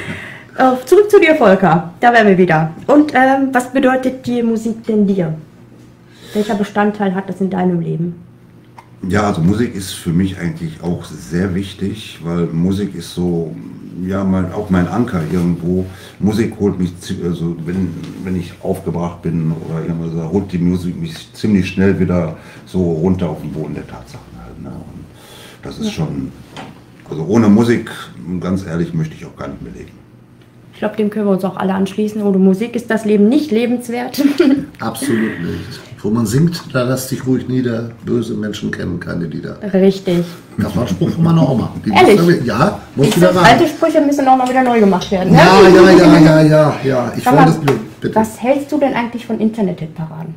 Zurück zu dir, Volker. Da wären wir wieder. Und ähm, was bedeutet die Musik denn dir? Welcher Bestandteil hat das in deinem Leben? Ja, also Musik ist für mich eigentlich auch sehr wichtig, weil Musik ist so, ja, mein, auch mein Anker irgendwo. Musik holt mich, also wenn, wenn ich aufgebracht bin oder irgendwas, da holt die Musik mich ziemlich schnell wieder so runter auf den Boden der Tatsachen halt. Ne? Und das ist ja. schon, also ohne Musik, ganz ehrlich, möchte ich auch gar nicht mehr leben. Ich glaube, dem können wir uns auch alle anschließen. Ohne Musik ist das Leben nicht lebenswert. Absolut nicht. Wo man singt, da lässt sich ruhig nieder. Böse Menschen kennen keine Lieder. Richtig. Das war ein Spruch von meiner Oma. Die Ehrlich? Muss, ja, muss ich wieder sag, rein. alte Sprüche müssen auch mal wieder neu gemacht werden. Ne? Ja, ja, ja, ja, ja, ja. Ich wollte das bitte. Was hältst du denn eigentlich von Internet-Hitparaden?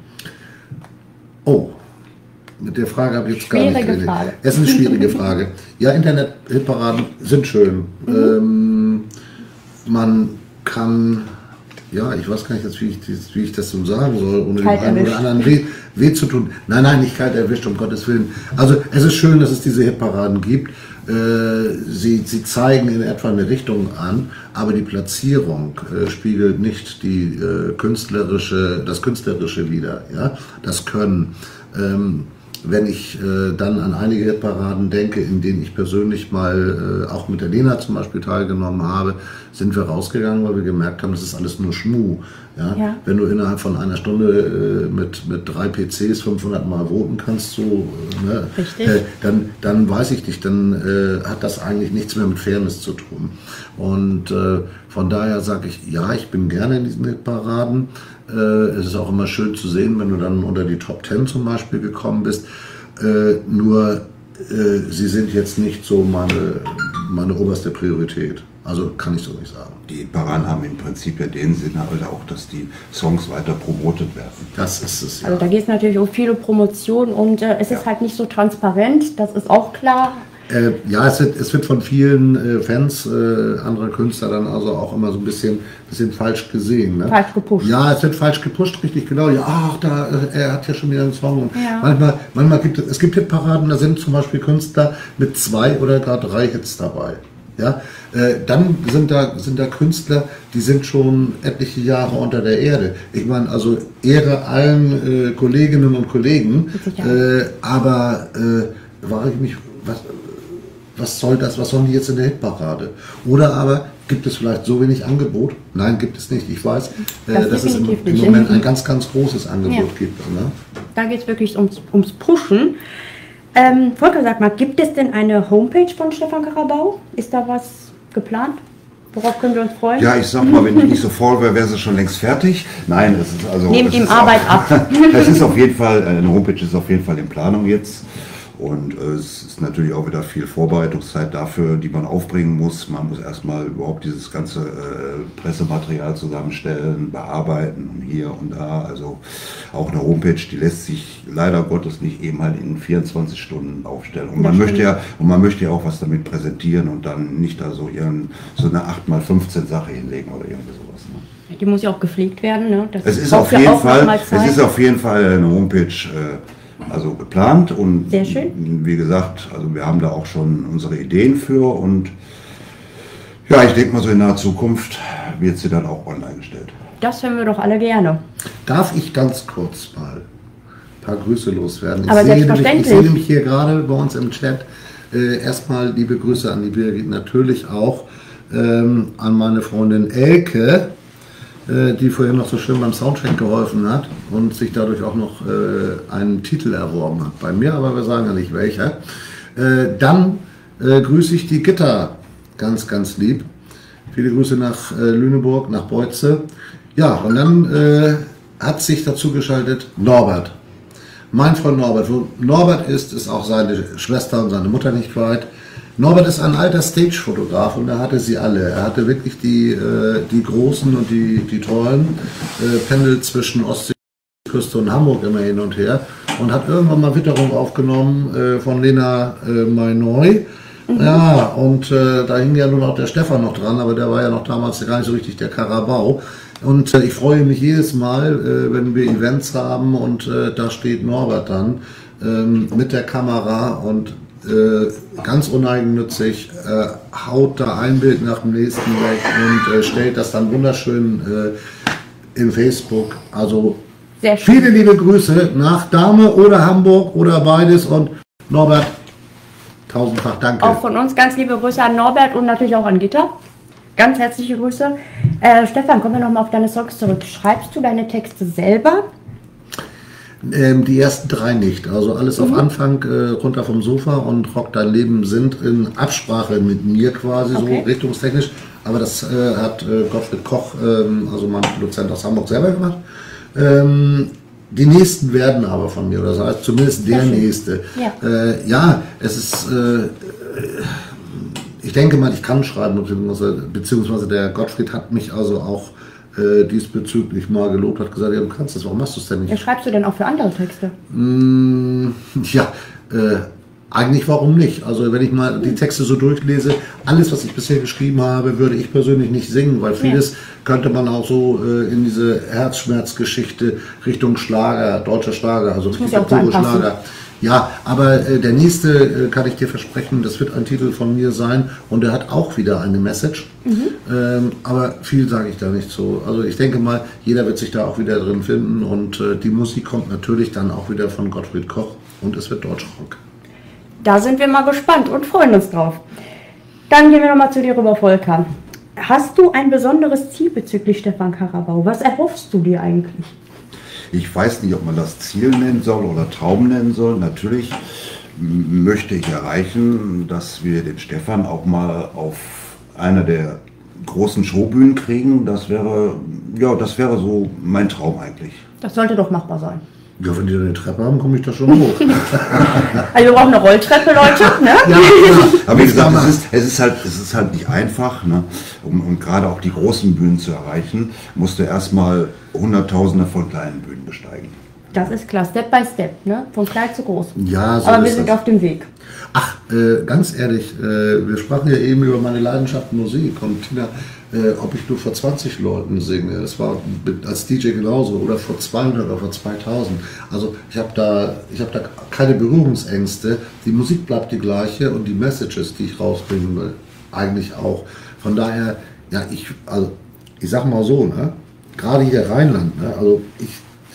Oh. Mit der Frage habe ich jetzt gar nicht Schwierige geredet. Frage. Es ist eine schwierige Frage. Ja, Internet-Hitparaden sind schön. Mhm. Ähm, man kann, ja, ich weiß gar nicht, jetzt, wie, ich, wie ich das so sagen soll, ohne kalt dem einen oder anderen weh, weh zu tun. Nein, nein, nicht kalt erwischt, um Gottes Willen. Also es ist schön, dass es diese Hitparaden gibt. Äh, sie, sie zeigen in etwa eine Richtung an, aber die Platzierung äh, spiegelt nicht die, äh, künstlerische, das Künstlerische wider, ja? Das Können. Ähm, Wenn ich äh, dann an einige Hitparaden denke, in denen ich persönlich mal äh, auch mit der Lena zum Beispiel teilgenommen habe, sind wir rausgegangen, weil wir gemerkt haben, das ist alles nur Schmuh. Ja? Ja. Wenn du innerhalb von einer Stunde äh, mit, mit drei P Cs fünfhundert Mal voten kannst, so, äh, ne? äh, dann, dann weiß ich nicht, dann äh, hat das eigentlich nichts mehr mit Fairness zu tun. Und äh, von daher sage ich, ja, ich bin gerne in diesen Hitparaden. Äh, es ist auch immer schön zu sehen, wenn du dann unter die Top Ten zum Beispiel gekommen bist. Äh, nur äh, sie sind jetzt nicht so meine, meine oberste Priorität. Also kann ich so nicht sagen. Die Paraden haben im Prinzip ja den Sinn halt auch, dass die Songs weiter promotet werden. Das ist es, ja. Also da geht es natürlich um viele Promotion und äh, es ja. ist halt nicht so transparent, das ist auch klar. Äh, ja, es wird, es wird von vielen äh, Fans äh, anderer Künstler dann also auch immer so ein bisschen, bisschen falsch gesehen. Ne? Falsch gepusht. Ja, es wird falsch gepusht, richtig genau. Ja, ach, da, äh, er hat ja schon wieder einen Song. Und ja. manchmal, manchmal gibt es, es gibt Hitparaden, da sind zum Beispiel Künstler mit zwei oder gar drei Hits dabei. Ja, äh, dann sind da, sind da Künstler, die sind schon etliche Jahre unter der Erde. Ich meine, also Ehre allen äh, Kolleginnen und Kollegen, äh, aber äh, frage ich mich, was, was soll das, was sollen die jetzt in der Hitparade? Oder aber gibt es vielleicht so wenig Angebot? Nein, gibt es nicht. Ich weiß, äh, das dass es im, im nicht. Moment ein ganz, ganz großes Angebot Ja. gibt. Ne? Da geht es wirklich ums, ums Pushen. Ähm, Volker, sag mal, gibt es denn eine Homepage von Stefan Karabau? Ist da was geplant? Worauf können wir uns freuen? Ja, ich sag mal, wenn ich nicht so faul wäre, wäre sie schon längst fertig. Nein, es ist also... Nehmt es ihm ist Arbeit auch, ab. Es ist auf jeden Fall, eine Homepage ist auf jeden Fall in Planung jetzt. Und äh, es ist natürlich auch wieder viel Vorbereitungszeit dafür, die man aufbringen muss. Man muss erstmal überhaupt dieses ganze äh, Pressematerial zusammenstellen, bearbeiten und hier und da. Also auch eine Homepage, die lässt sich leider Gottes nicht eben halt in vierundzwanzig Stunden aufstellen. Und man möchte ja, und man möchte ja auch was damit präsentieren und dann nicht da so ihren, so eine acht mal fünfzehn Sache hinlegen oder irgendwie sowas. Ne? Die muss ja auch gepflegt werden. Ne? Das Es ist braucht auf ja jeden auch Fall, nochmal Zeit. es ist auf jeden Fall eine Homepage, äh, also geplant und Sehr schön. wie gesagt, also wir haben da auch schon unsere Ideen für und ja, ich denke mal so in naher Zukunft wird sie dann auch online gestellt. Das hören wir doch alle gerne. Darf ich ganz kurz mal ein paar Grüße loswerden? Ich Aber sehe nämlich, ich selbstverständlich. sehe nämlich hier gerade bei uns im Chat äh, erstmal liebe Grüße an die Birgit, natürlich auch ähm, an meine Freundin Elke, äh, die vorhin noch so schön beim Soundcheck geholfen hat und sich dadurch auch noch äh, einen Titel erworben hat. Bei mir, aber wir sagen ja nicht welcher. Äh, dann äh, grüße ich die Gitter ganz, ganz lieb. Viele Grüße nach äh, Lüneburg, nach Beutze. Ja, und dann äh, hat sich dazu geschaltet Norbert. Mein Freund Norbert. Wo Norbert ist, ist auch seine Schwester und seine Mutter nicht weit. Norbert ist ein alter Stage-Fotograf und er hatte sie alle. Er hatte wirklich die, äh, die großen und die, die tollen, äh, pendelt zwischen Ostseeküste und Hamburg immer hin und her und hat irgendwann mal Witterung aufgenommen äh, von Lena äh, May-Neu. Ja, und äh, da hing ja nur noch der Stefan noch dran, aber der war ja noch damals gar nicht so richtig der Karabau. Und äh, ich freue mich jedes Mal, äh, wenn wir Events haben und äh, da steht Norbert dann ähm, mit der Kamera und äh, ganz uneigennützig äh, haut da ein Bild nach dem nächsten weg und äh, stellt das dann wunderschön äh, in Facebook. Also Sehr schön. viele liebe Grüße nach Dahme oder Hamburg oder beides und Norbert, tausendfach danke. Auch von uns ganz liebe Grüße an Norbert und natürlich auch an Gitter. Ganz herzliche Grüße. Äh, Stefan, kommen wir nochmal auf deine Songs zurück. Schreibst du deine Texte selber? Ähm, die ersten drei nicht. Also alles auf Anfang äh, runter vom Sofa und Rock dein Leben sind in Absprache mit mir quasi, Okay. so richtungstechnisch. Aber das äh, hat äh, Gottfried Koch, ähm, also mein Produzent aus Hamburg, selber gemacht. Ähm, die nächsten werden aber von mir, oder das heißt zumindest der Sehr schön. nächste. Ja. Äh, ja, es ist... Äh, ich denke mal, ich kann schreiben, beziehungsweise, beziehungsweise der Gottfried hat mich also auch äh, diesbezüglich mal gelobt, hat gesagt, ja, du kannst das, warum machst du es denn nicht? Ja, schreibst du denn auch für andere Texte? Mm, ja, äh, eigentlich warum nicht? Also wenn ich mal die Texte so durchlese, alles, was ich bisher geschrieben habe, würde ich persönlich nicht singen, weil vieles könnte man auch so äh, in diese Herzschmerzgeschichte Richtung Schlager, deutscher Schlager, also muss ja auch pure anpassen. Schlager. Ja, aber äh, der nächste äh, kann ich dir versprechen, das wird ein Titel von mir sein und der hat auch wieder eine Message. Ähm, aber viel sage ich da nicht so. Also ich denke mal, jeder wird sich da auch wieder drin finden und äh, die Musik kommt natürlich dann auch wieder von Gottfried Koch und es wird Deutschrock. Da sind wir mal gespannt und freuen uns drauf. Dann gehen wir nochmal zu dir rüber, Volker. Hast du ein besonderes Ziel bezüglich Stefan Karabau? Was erhoffst du dir eigentlich? Ich weiß nicht, ob man das Ziel nennen soll oder Traum nennen soll. Natürlich m- möchte ich erreichen, dass wir den Stefan auch mal auf einer der großen Showbühnen kriegen. Das wäre, ja, das wäre so mein Traum eigentlich. Das sollte doch machbar sein. Ja, wenn die da eine Treppe haben, komme ich da schon hoch. Also wir brauchen eine Rolltreppe, Leute. Ne? Ja, Aber wie gesagt, es ist, es ist, halt, es ist halt nicht einfach. Ne? Um, um gerade auch die großen Bühnen zu erreichen, musst du erstmal Hunderttausende von kleinen Bühnen besteigen. Das ist klar, Step by Step, ne? Von klein zu groß. Ja, so Aber wir ist sind das. auf dem Weg. Ach, äh, ganz ehrlich, äh, wir sprachen ja eben über meine Leidenschaft Musik und Tina, äh, ob ich nur vor zwanzig Leuten singe, das war mit, als D J genauso, oder vor zweihundert oder vor zweitausend. Also ich habe da, ich hab da keine Berührungsängste. Die Musik bleibt die gleiche und die Messages, die ich rausbringen will, eigentlich auch. Von daher, ja, ich, also, ich sag mal so, ne, gerade hier Rheinland, ne, also ich,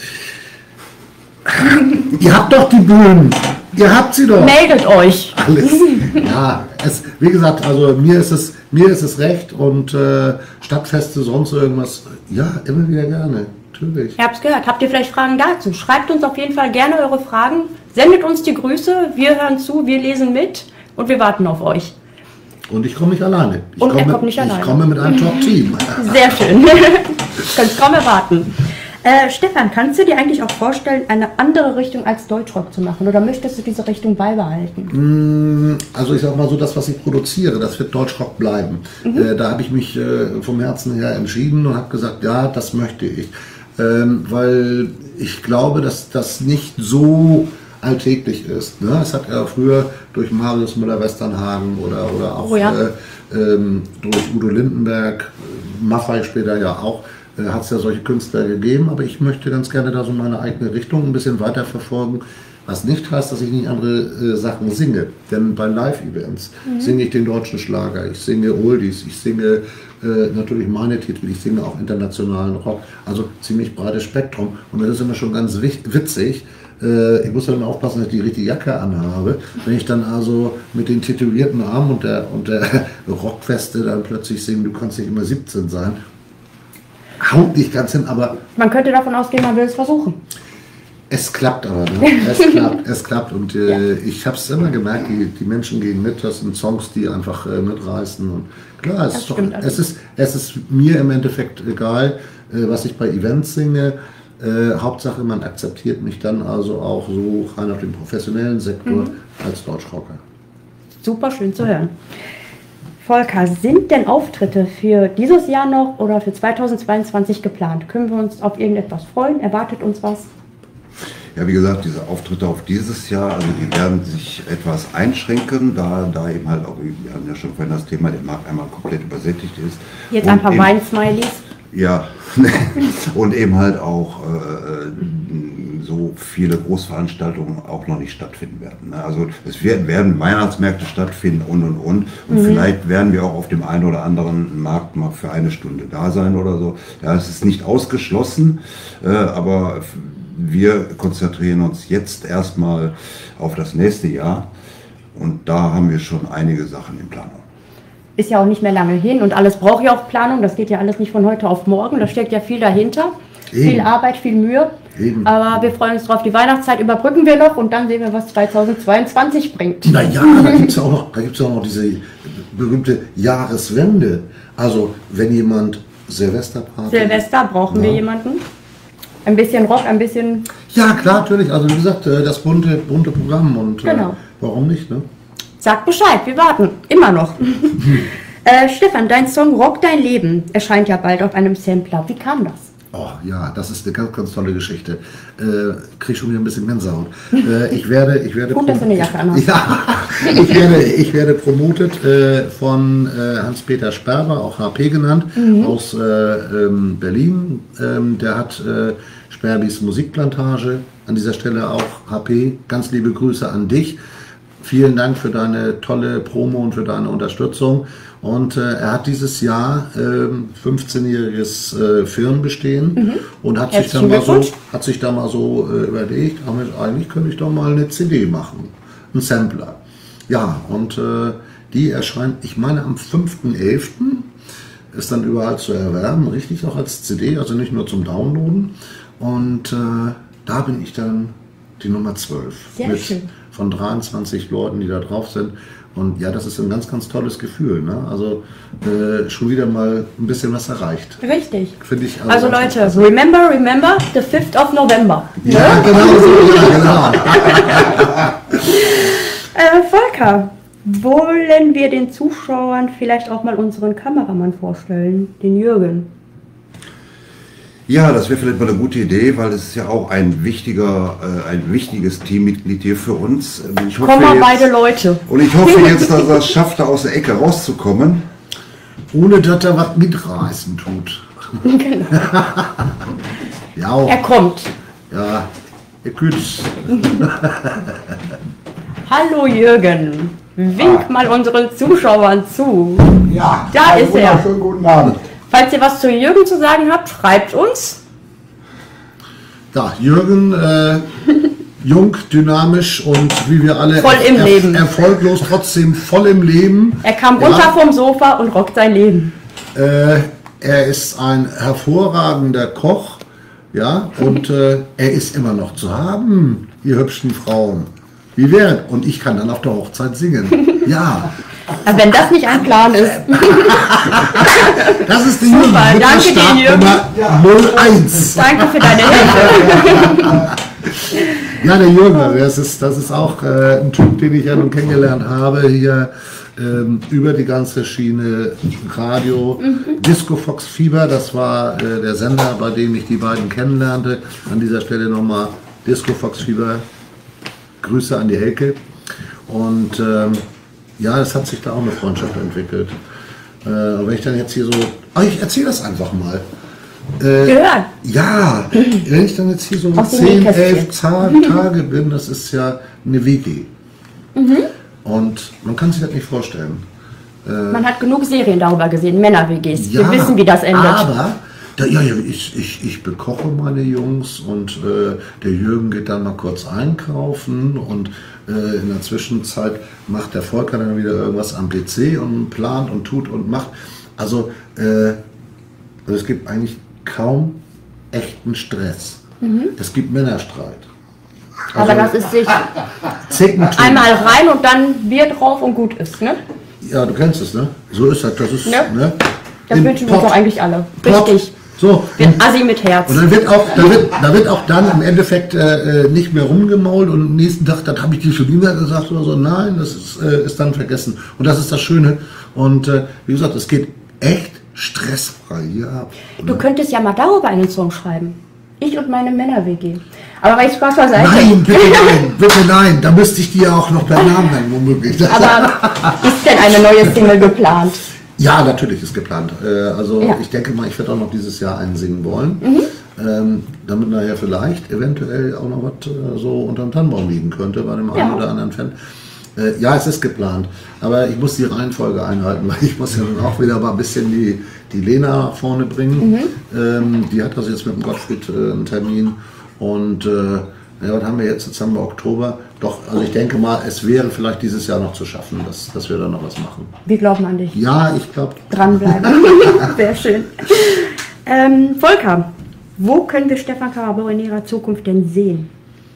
ihr habt doch die Bühnen, ihr habt sie doch. Meldet euch. Alles. Ja, es, wie gesagt, also mir ist es, mir ist es recht und äh, Stadtfeste, sonst irgendwas, ja, immer wieder gerne, natürlich. Ihr habt es gehört. Habt ihr vielleicht Fragen dazu? Schreibt uns auf jeden Fall gerne eure Fragen. Sendet uns die Grüße. Wir hören zu, wir lesen mit und wir warten auf euch. Und ich komme nicht alleine. Ich Und er komme, kommt nicht ich alleine. komme mit einem Top-Team. Sehr schön. Könnt kaum erwarten. Äh, Stefan, kannst du dir eigentlich auch vorstellen, eine andere Richtung als Deutschrock zu machen? Oder möchtest du diese Richtung beibehalten? Also ich sag mal so, das, was ich produziere, das wird Deutschrock bleiben. Mhm. Äh, da habe ich mich äh, vom Herzen her entschieden und habe gesagt, ja, das möchte ich. Ähm, weil ich glaube, dass das nicht so alltäglich ist. Ne? Es hat ja früher durch Marius Müller-Westernhagen oder, oder auch oh ja. äh, ähm, durch Udo Lindenberg, Maffay später ja auch, äh, hat es ja solche Künstler gegeben, aber ich möchte ganz gerne da so meine eigene Richtung ein bisschen weiter verfolgen, was nicht heißt, dass ich nicht andere äh, Sachen singe, denn bei Live-Events mhm. singe ich den deutschen Schlager, ich singe Oldies, ich singe äh, natürlich meine Titel, ich singe auch internationalen Rock, also ziemlich breites Spektrum und das ist immer schon ganz witzig. Ich muss dann aufpassen, dass ich die richtige Jacke anhabe. Wenn ich dann also mit den tätowierten Armen und der, und der Rockfeste dann plötzlich singe, du kannst nicht immer siebzehn sein, haut nicht ganz hin, aber... Man könnte davon ausgehen, man will es versuchen. Es klappt aber, ne? es klappt, es klappt und äh, ja. ich habe es immer gemerkt, die, die Menschen gehen mit, das sind Songs, die einfach äh, mitreißen und klar, es ist, doch, es, ist, es ist mir im Endeffekt egal, äh, was ich bei Events singe. Äh, Hauptsache, man akzeptiert mich dann also auch so rein auf den professionellen Sektor mhm. als Deutschrocker. Super schön zu hören. Volker, sind denn Auftritte für dieses Jahr noch oder für zweitausendzweiundzwanzig geplant? Können wir uns auf irgendetwas freuen? Erwartet uns was? Ja, wie gesagt, diese Auftritte auf dieses Jahr, also die werden sich etwas einschränken, da, da eben halt auch, wir haben ja schon vorhin das Thema, der Markt einmal komplett übersättigt ist. Jetzt und ein paar Wein-Smileys. Ja, und eben halt auch äh, so viele Großveranstaltungen auch noch nicht stattfinden werden. Ne? Also es wird, werden Weihnachtsmärkte stattfinden und und und. Und mhm. vielleicht werden wir auch auf dem einen oder anderen Markt mal für eine Stunde da sein oder so. Ja, es ist nicht ausgeschlossen, äh, aber wir konzentrieren uns jetzt erstmal auf das nächste Jahr und da haben wir schon einige Sachen in Planung. Ist ja auch nicht mehr lange hin und alles braucht ja auch Planung, das geht ja alles nicht von heute auf morgen, da steckt ja viel dahinter, Eben. viel Arbeit, viel Mühe, Eben. aber wir freuen uns drauf, die Weihnachtszeit überbrücken wir noch und dann sehen wir, was zweitausendzweiundzwanzig bringt. Naja, da gibt es ja auch noch, da gibt's auch noch diese berühmte Jahreswende, also wenn jemand Silvesterparty... Silvester brauchen ja. wir jemanden, ein bisschen Rock, ein bisschen... Ja klar, natürlich, also wie gesagt, das bunte, bunte Programm und genau. äh, warum nicht, ne? Sagt Bescheid, wir warten, immer noch. äh, Stefan, dein Song Rock dein Leben erscheint ja bald auf einem Sampler. Wie kam das? Oh ja, das ist eine ganz, ganz tolle Geschichte. Äh, krieg schon wieder ein bisschen Gänsehaut. Äh, ich werde, ich werde, Gut, dass du eine Jacke anhast. Ja, ich werde, ich werde promotet äh, von äh, Hans-Peter Sperber, auch H P genannt, mhm. aus äh, ähm, Berlin. Ähm, der hat äh, Sperbis Musikplantage. An dieser Stelle auch H P. Ganz liebe Grüße an dich. Vielen Dank für deine tolle Promo und für deine Unterstützung. Und äh, er hat dieses Jahr äh, fünfzehnjähriges äh, Firmenbestehen mhm. und hat sich, da mal so, hat sich da mal so äh, überlegt, eigentlich könnte ich doch mal eine C D machen, einen Sampler. Ja, und äh, die erscheint, ich meine am fünften elften ist dann überall zu erwerben, richtig auch als C D, also nicht nur zum Downloaden. Und äh, da bin ich dann die Nummer zwölf. Sehr mit, schön. Von dreiundzwanzig Leuten, die da drauf sind. Und ja, das ist ein ganz, ganz tolles Gefühl. Ne? Also äh, schon wieder mal ein bisschen was erreicht. Richtig. Finde ich also, also Leute, klasse. remember, remember, the fifth of November. Ja, ne? genau so. Ja, genau. äh, Volker, wollen wir den Zuschauern vielleicht auch mal unseren Kameramann vorstellen, den Jürgen? Ja, das wäre vielleicht mal eine gute Idee, weil es ist ja auch ein wichtiger, äh, ein wichtiges Teammitglied hier für uns. Ich hoffe Komm mal jetzt, beide Leute. Und ich hoffe jetzt, dass er es schafft, da aus der Ecke rauszukommen. Ohne dass er was mitreißen tut. Genau. Ja. Er kommt. Ja, er küsst. Hallo Jürgen, wink Ah. mal unseren Zuschauern zu. Ja, Da einen ist er. wunderschönen guten Abend. Falls ihr was zu Jürgen zu sagen habt, schreibt uns. Ja, Jürgen, äh, jung, dynamisch und wie wir alle Voll im Leben. erfolglos, trotzdem voll im Leben. Er kam runter Ja. vom Sofa und rockt sein Leben. Äh, er ist ein hervorragender Koch, ja, und äh, er ist immer noch zu haben, ihr hübschen Frauen. Wie wäre? Und ich kann dann auf der Hochzeit singen. Ja, Ja, wenn das nicht ein Plan ist. das ist die Super, Jürgen danke dir, Mittelstadt Jürgen. Nummer null eins. Danke für deine Hilfe. Ja, der Jürgen, das ist, das ist auch äh, ein Typ, den ich ja nun kennengelernt habe, hier ähm, über die ganze Schiene Radio. Disco Fox Fieber, das war äh, der Sender, bei dem ich die beiden kennenlernte. An dieser Stelle nochmal Disco Fox Fieber, Grüße an die Elke. Und ähm, ja, es hat sich da auch eine Freundschaft entwickelt. Äh, wenn ich dann jetzt hier so, ah, ich erzähle das einfach mal. Äh, Gehört. ja, wenn ich dann jetzt hier so Aus dem zehn, Nähkästchen. elf Ta- Tage bin, das ist ja eine W G. Und man kann sich das nicht vorstellen. Man hat genug Serien darüber gesehen, Männer-W Gs. Wir Ja, wissen, wie das endet. Aber, da, ja, ja, ich, ich, ich bekoche meine Jungs und äh, der Jürgen geht dann mal kurz einkaufen und äh, in der Zwischenzeit macht der Volker dann wieder irgendwas am P C und plant und tut und macht. Also, äh, also es gibt eigentlich kaum echten Stress. Es gibt Männerstreit. Aber das ist sich Zickentum. einmal rein und dann Bier drauf und gut ist, ne? Ja, du kennst es, ne? So ist das. Das ist, Ja. ne? Das Im wünschen wir uns Pott. doch eigentlich alle. Pott. Richtig. So. Bin Assi mit Herz. Und dann wird auch, da wird, da wird auch dann im Endeffekt äh, äh, nicht mehr rumgemault und am nächsten Tag, das habe ich dir schon wieder gesagt oder so. Nein, das ist, äh, ist dann vergessen. Und das ist das Schöne. Und äh, wie gesagt, es geht echt stressfrei hier ab. Du könntest ja mal darüber einen Song schreiben. Ich und meine Männer-W G. Aber weil ich Spaß beiseite. Nein, bitte nein, bitte nein. Da müsste ich dir auch noch per Namen nennen, womöglich. Aber ist denn eine neue Single geplant? Ja, natürlich ist geplant. Äh, also Ja. ich denke mal, ich werde auch noch dieses Jahr einen singen wollen. Ähm, damit nachher vielleicht eventuell auch noch was äh, so unterm Tannenbaum liegen könnte bei dem einen Ja. oder anderen Fan. Äh, ja, es ist geplant. Aber ich muss die Reihenfolge einhalten, weil ich muss ja dann auch wieder mal ein bisschen die, die Lena nach vorne bringen. Ähm, die hat also jetzt mit dem Gottfried äh, einen Termin. Und äh, ja, was haben wir jetzt? Jetzt haben wir Oktober. Doch, also ich denke mal, es wäre vielleicht dieses Jahr noch zu schaffen, dass, dass wir da noch was machen. Wir glauben an dich. Ja, ich glaube. Dranbleiben. Sehr schön. Ähm, Volker, wo können wir Stefan Karabau in ihrer Zukunft denn sehen?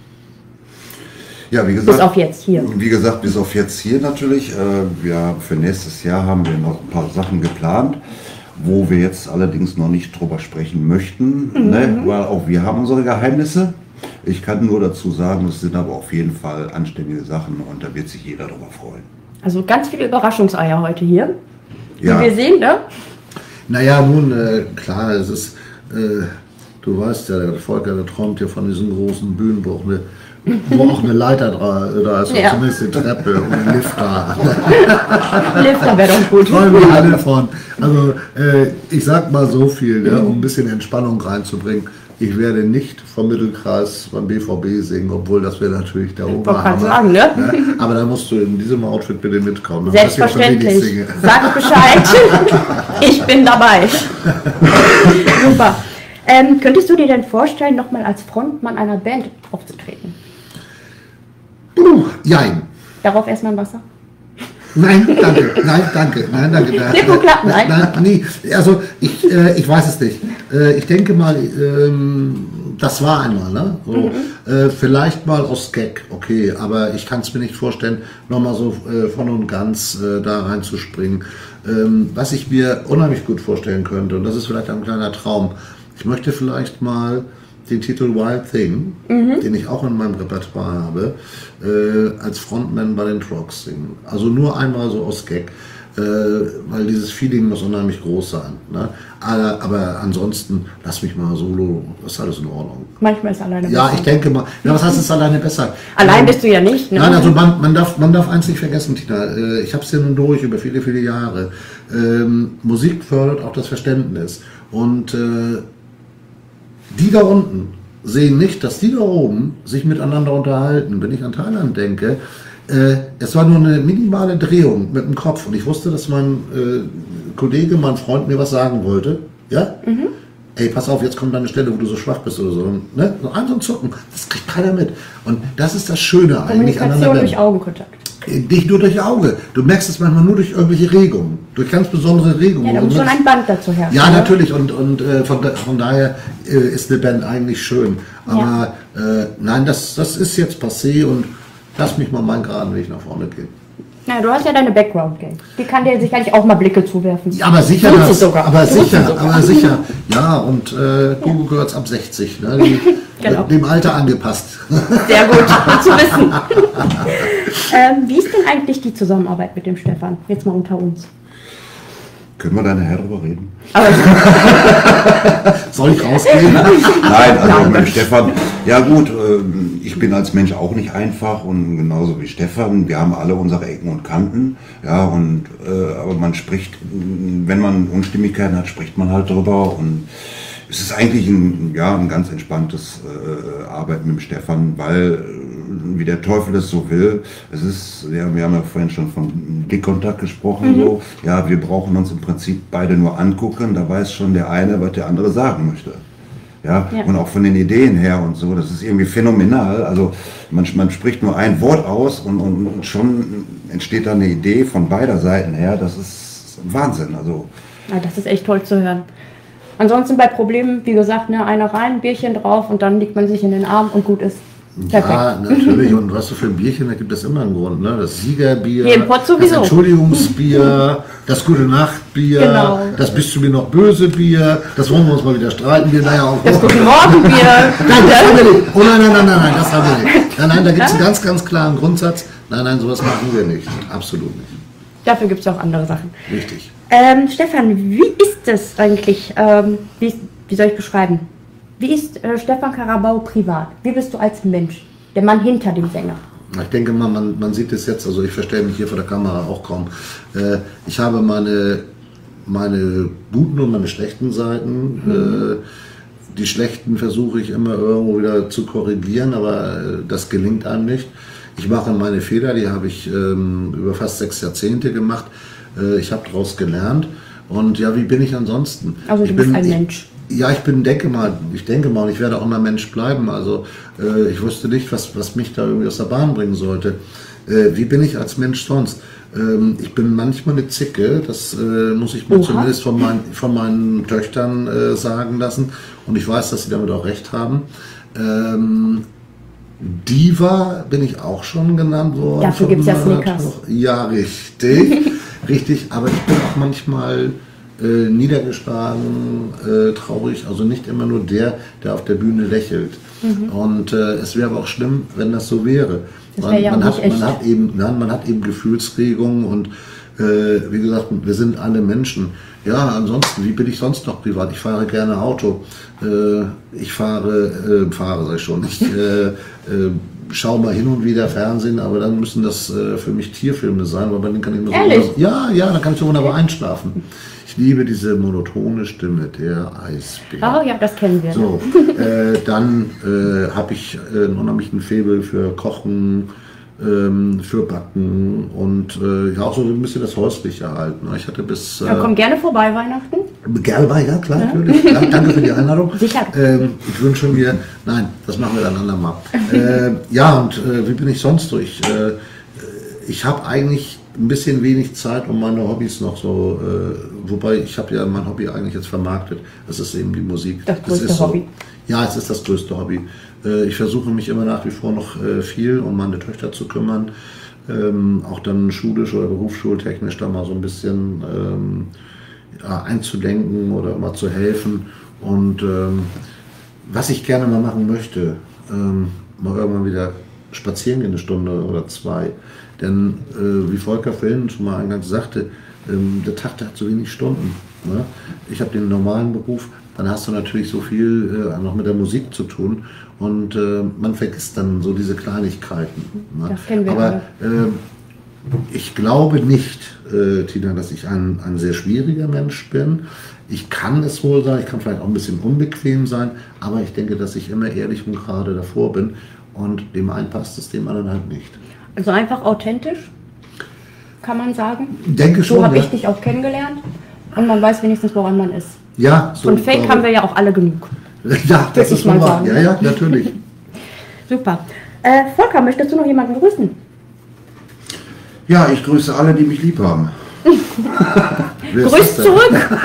Ja, wie gesagt, Bis auf jetzt hier. Wie gesagt, bis auf jetzt hier natürlich. Äh, ja, für nächstes Jahr haben wir noch ein paar Sachen geplant, wo wir jetzt allerdings noch nicht drüber sprechen möchten, ne? Weil auch wir haben unsere Geheimnisse. Ich kann nur dazu sagen, es sind aber auf jeden Fall anständige Sachen und da wird sich jeder darüber freuen. Also ganz viele Überraschungseier heute hier. Ja. Wie wir sehen, ne? Naja, nun, äh, klar, es ist, äh, du weißt ja, der Volker, der träumt ja von diesem großen Bühnenbruch, ne, wo auch eine Leiter da, da ist, Ja. zumindest eine Treppe und ein Lift da. Lifter wäre doch gut. Träumen wir alle von. Also, äh, ich sag mal so viel, ne, um ein bisschen Entspannung reinzubringen. Ich werde nicht vom Mittelkreis beim B V B singen, obwohl das wäre natürlich der wollte gerade Oberhammer. sagen, ne? Aber da musst du in diesem Outfit bitte mitkommen. Dann weißt du, von wem ich Selbstverständlich. singe. Sag Bescheid. Ich bin dabei. Super. Ähm, könntest du dir denn vorstellen, nochmal als Frontmann einer Band aufzutreten? Puh, jein. Darauf erstmal ein Wasser. Nein, danke, nein, danke, nein, danke. Nein, Nico Klapp, nein. nein, nee, also ich, äh, ich weiß es nicht. Äh, ich denke mal, ähm, das war einmal, ne? So, Mhm. äh, vielleicht mal aus Gag, okay, aber ich kann es mir nicht vorstellen, nochmal so äh, von und ganz äh, da reinzuspringen. Ähm, was ich mir unheimlich gut vorstellen könnte, und das ist vielleicht ein kleiner Traum, ich möchte vielleicht mal den Titel Wild Thing, den ich auch in meinem Repertoire habe, äh, als Frontman bei den Trucks singen. Also nur einmal so aus Gag, äh, weil dieses Feeling muss unheimlich groß sein. Ne? Aber, aber ansonsten, lass mich mal solo, ist alles in Ordnung. Manchmal ist alleine Ja, besser. ich denke mal, ja, was heißt es alleine besser? Allein Ähm, bist du ja nicht, ne? Nein, also man, man, darf, man darf eins nicht vergessen, Tina. Äh, Ich habe es ja nun durch über viele, viele Jahre. Ähm, Musik fördert auch das Verständnis. Und äh, die da unten sehen nicht, dass die da oben sich miteinander unterhalten. Wenn ich an Thailand denke, Äh, es war nur eine minimale Drehung mit dem Kopf und ich wusste, dass mein äh, Kollege, mein Freund mir was sagen wollte. Ja? Mhm. Ey, pass auf, jetzt kommt eine Stelle, wo du so schwach bist oder so. Ne? So ein so ein Zucken, das kriegt keiner mit. Und das ist das Schöne eigentlich an einer Kommunikation Band. durch Augenkontakt. Nicht nur durch Auge. Du merkst es manchmal nur durch irgendwelche Regungen. Durch ganz besondere Regungen. Ja, da muss schon ein Band dazu her. Ja, natürlich. Und, und äh, von, von daher äh, ist eine Band eigentlich schön. Aber ja. äh, nein, das, das ist jetzt passé und lass mich mal meinen geraden Weg nach vorne gehen. Na, du hast ja deine Background-Gang. Die kann dir sicherlich auch mal Blicke zuwerfen. Ja, aber sicher, Tut sie das, sogar. aber Tut sie sicher, sogar. aber sicher. Ja, und äh, Google gehört ab sechzig. Ne? Die, Genau. Dem Alter angepasst. Sehr gut, gut zu wissen. ähm, wie ist denn eigentlich die Zusammenarbeit mit dem Stefan? Jetzt mal unter uns. Können wir da nachher drüber reden? Aber Soll ich rausgehen? Nein, also mit dem Stefan, ja gut, ähm, ich bin als Mensch auch nicht einfach und genauso wie Stefan, wir haben alle unsere Ecken und Kanten, ja, und äh, aber man spricht, wenn man Unstimmigkeiten hat, spricht man halt drüber und es ist eigentlich ein, ja, ein ganz entspanntes äh, Arbeiten mit dem Stefan, weil, äh, wie der Teufel es so will, es ist, ja, wir haben ja vorhin schon von Blickkontakt gesprochen, mhm. so, ja, wir brauchen uns im Prinzip beide nur angucken, da weiß schon der eine, was der andere sagen möchte. Ja, ja. Und auch von den Ideen her und so, das ist irgendwie phänomenal, also man, man spricht nur ein Wort aus und, und schon entsteht da eine Idee von beider Seiten her, das ist Wahnsinn, also. ja, das ist echt toll zu hören. Ansonsten bei Problemen, wie gesagt, ne, einer rein, Bierchen drauf und dann liegt man sich in den Arm und gut ist. Perfekt. Ja, natürlich. Und was du für ein Bierchen, da gibt es immer einen Grund. Ne? Das Siegerbier, Hier im Pott sowieso. das Entschuldigungsbier, das Gute-Nacht-Bier, Genau. das Bist du mir noch böse Bier, das wollen wir uns mal wieder streiten. Wir, naja, auch Das Guten Morgen Bier. Nein, das haben wir nicht. Oh nein, nein, nein, nein, nein, das haben wir nicht. Nein, nein, da gibt es einen ganz, ganz klaren Grundsatz. Nein, nein, sowas machen wir nicht. Absolut nicht. Dafür gibt es auch andere Sachen. Richtig. Ähm, Stefan, wie ist es eigentlich, ähm, wie, wie soll ich beschreiben? Wie ist äh, Stefan Karabau privat? Wie bist du als Mensch? Der Mann hinter dem Sänger. Ich denke mal, man, man sieht es jetzt, also ich verstelle mich hier vor der Kamera auch kaum. Äh, ich habe meine, meine guten und meine schlechten Seiten. Mhm. Äh, die schlechten versuche ich immer irgendwo wieder zu korrigieren, aber äh, das gelingt einem nicht. Ich mache meine Fehler, die habe ich ähm, über fast sechs Jahrzehnte gemacht. Äh, ich habe daraus gelernt. Und ja, wie bin ich ansonsten? Also du ich bist bin, ein ich, Mensch. Ja, ich bin, denke mal, ich denke mal, und ich werde auch immer Mensch bleiben. Also äh, ich wusste nicht, was, was mich da irgendwie aus der Bahn bringen sollte. Äh, wie bin ich als Mensch sonst? Ähm, ich bin manchmal eine Zicke, das äh, muss ich mir Oha. zumindest von, mein, von meinen Töchtern äh, sagen lassen. Und ich weiß, dass sie damit auch recht haben. Ähm, Diva bin ich auch schon genannt worden. Dafür gibt es ja Snickers. Ja, richtig. Richtig, aber ich bin auch manchmal äh, niedergeschlagen, äh, traurig, also nicht immer nur der, der auf der Bühne lächelt. Mhm. Und äh, es wäre aber auch schlimm, wenn das so wäre. Das Man, wär ja man, auch hat, nicht man, echt. hat eben, nein, man hat eben Gefühlsregungen und äh, wie gesagt, wir sind alle Menschen. Ja, ansonsten, wie bin ich sonst noch privat? Ich fahre gerne Auto. Äh, ich fahre, äh, fahre sag ich schon, ich äh, äh, schaue mal hin und wieder Fernsehen, aber dann müssen das äh, für mich Tierfilme sein, weil bei denen kann ich mir so Ehrlich? wunderbar, ja, ja, dann kann ich so wunderbar einschlafen. Ich liebe diese monotone Stimme, der Eisbär. Oh ja, das kennen wir. So, äh, dann äh, habe ich äh, einen unheimlichen Faible für Kochen, ähm, für Backen und äh, ja auch so ein bisschen das Häusliche halt. Ne? Ich hatte bis... Äh, Ja, komm gerne vorbei Weihnachten. Gerne bei, ja klar, natürlich. Ja, danke für die Einladung. Sicher. Ähm, ich wünsche mir, nein, das machen wir dann andermal. äh, ja, und äh, wie bin ich sonst so? Ich, äh, ich habe eigentlich ein bisschen wenig Zeit, um meine Hobbys noch so, äh, wobei ich habe ja mein Hobby eigentlich jetzt vermarktet. Das ist eben die Musik. Das größte ist so, Hobby. Ja, es ist das größte Hobby. Äh, ich versuche mich immer nach wie vor noch äh, viel um meine Töchter zu kümmern. Ähm, auch dann schulisch oder berufsschultechnisch da mal so ein bisschen ähm, ja, einzulenken oder mal zu helfen. Und ähm, was ich gerne mal machen möchte, ähm, mal irgendwann wieder spazieren gehen, eine Stunde oder zwei. Denn äh, wie Volker vorhin schon mal eingangs sagte, ähm, der Tag der hat so wenig Stunden. Ne? Ich habe den normalen Beruf, dann hast du natürlich so viel äh, noch mit der Musik zu tun und äh, man vergisst dann so diese Kleinigkeiten. Ne? Das kennen wir Aber äh, ich glaube nicht, äh, Tina, dass ich ein, ein sehr schwieriger Mensch bin. Ich kann es wohl sein, ich kann vielleicht auch ein bisschen unbequem sein, aber ich denke, dass ich immer ehrlich und gerade davor bin und dem einen passt es, dem anderen halt nicht. Also einfach authentisch, kann man sagen. Denke schon. So habe ja. ich dich auch kennengelernt. Und man weiß wenigstens, woran man ist. Ja, so. Und Fake haben wir ja auch alle genug. Ja, das ich ist mal normal. sagen. Ja, ja, natürlich. Super. Äh, Volker, möchtest du noch jemanden grüßen? Ja, ich grüße alle, die mich lieb haben. Wer ist Grüß das denn? zurück!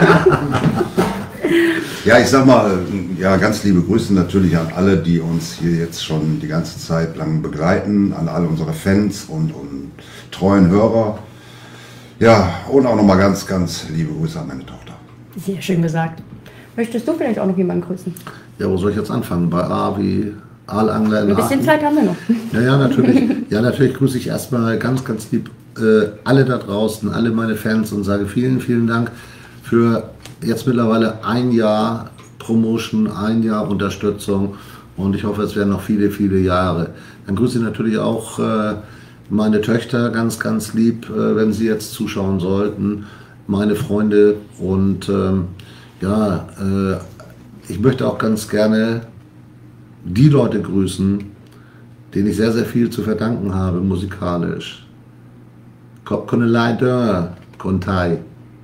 Ja, ich sag mal, ja, ganz liebe Grüße natürlich an alle, die uns hier jetzt schon die ganze Zeit lang begleiten, an alle unsere Fans und, und treuen Hörer. Ja, und auch nochmal ganz, ganz liebe Grüße an meine Tochter. Sehr schön gesagt. Möchtest du vielleicht auch noch jemanden grüßen? Ja, wo soll ich jetzt anfangen? Bei A wie Aalangler in Ein bisschen Aachen? Zeit haben wir noch. Ja, ja, natürlich. Ja, natürlich grüße ich erstmal ganz, ganz lieb äh, alle da draußen, alle meine Fans und sage vielen, vielen Dank für jetzt mittlerweile ein Jahr Promotion, ein Jahr Unterstützung und ich hoffe, es werden noch viele, viele Jahre. Dann grüße ich natürlich auch äh, meine Töchter ganz, ganz lieb, äh, wenn sie jetzt zuschauen sollten, meine Freunde und ähm, ja, äh, ich möchte auch ganz gerne die Leute grüßen, denen ich sehr, sehr viel zu verdanken habe, musikalisch. Kop Konelai Dör, Kontai.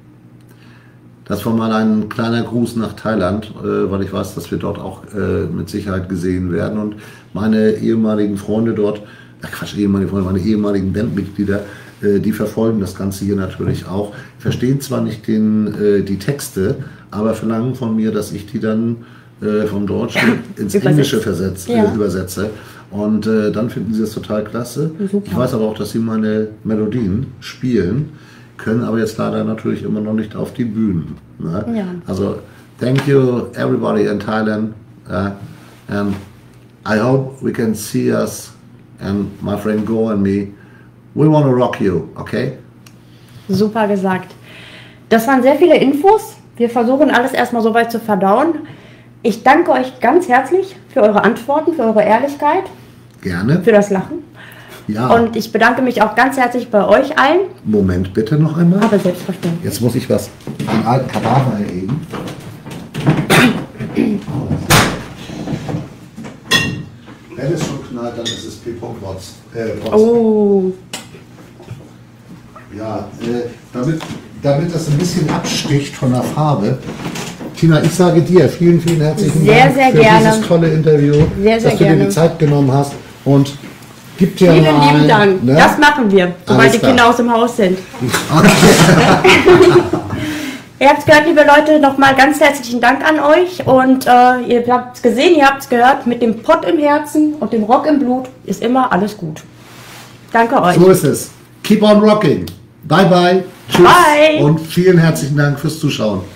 Das war mal ein kleiner Gruß nach Thailand, äh, weil ich weiß, dass wir dort auch äh, mit Sicherheit gesehen werden. Und meine ehemaligen Freunde dort, äh Quatsch, ehemalige Freunde, meine ehemaligen Bandmitglieder, äh, die verfolgen das Ganze hier natürlich auch, verstehen zwar nicht den, äh, die Texte, aber verlangen von mir, dass ich die dann äh, vom Deutschen ins Übersetzt. Englische versetze, Ja. äh, übersetze. Und äh, dann finden sie es total klasse. Super. Ich weiß aber auch, dass sie meine Melodien spielen, können aber jetzt leider natürlich immer noch nicht auf die Bühnen. Ne? Ja. Also, thank you everybody in Thailand. Uh, and I hope we can see us and my friend Go and me. We want to rock you, okay? Super gesagt. Das waren sehr viele Infos. Wir versuchen alles erstmal so weit zu verdauen. Ich danke euch ganz herzlich für eure Antworten, für eure Ehrlichkeit, Gerne. für das Lachen. Ja. Und ich bedanke mich auch ganz herzlich bei euch allen. Moment bitte noch einmal. Aber selbstverständlich. Jetzt muss ich was, den alten Kadaver erheben. Wenn es schon knallt, dann ist es P-Punkt-Rotz. Äh, Rotz. Oh, Ja, äh, damit, damit das ein bisschen absticht von der Farbe. Tina, ich sage dir vielen, vielen herzlichen Sehr, Dank sehr für gerne. dieses tolle Interview, Sehr, sehr dass du dir gerne. die Zeit genommen hast und gib dir vielen mal, lieben Dank. ne? Das machen wir, sobald Alles die klar. Kinder aus dem Haus sind. Okay. Ihr habt es gehört, liebe Leute, nochmal ganz herzlichen Dank an euch. Und äh, ihr habt es gesehen, ihr habt es gehört, mit dem Pott im Herzen und dem Rock im Blut ist immer alles gut. Danke euch. So ist es. Keep on rocking. Bye bye. Tschüss. Bye. Und vielen herzlichen Dank fürs Zuschauen.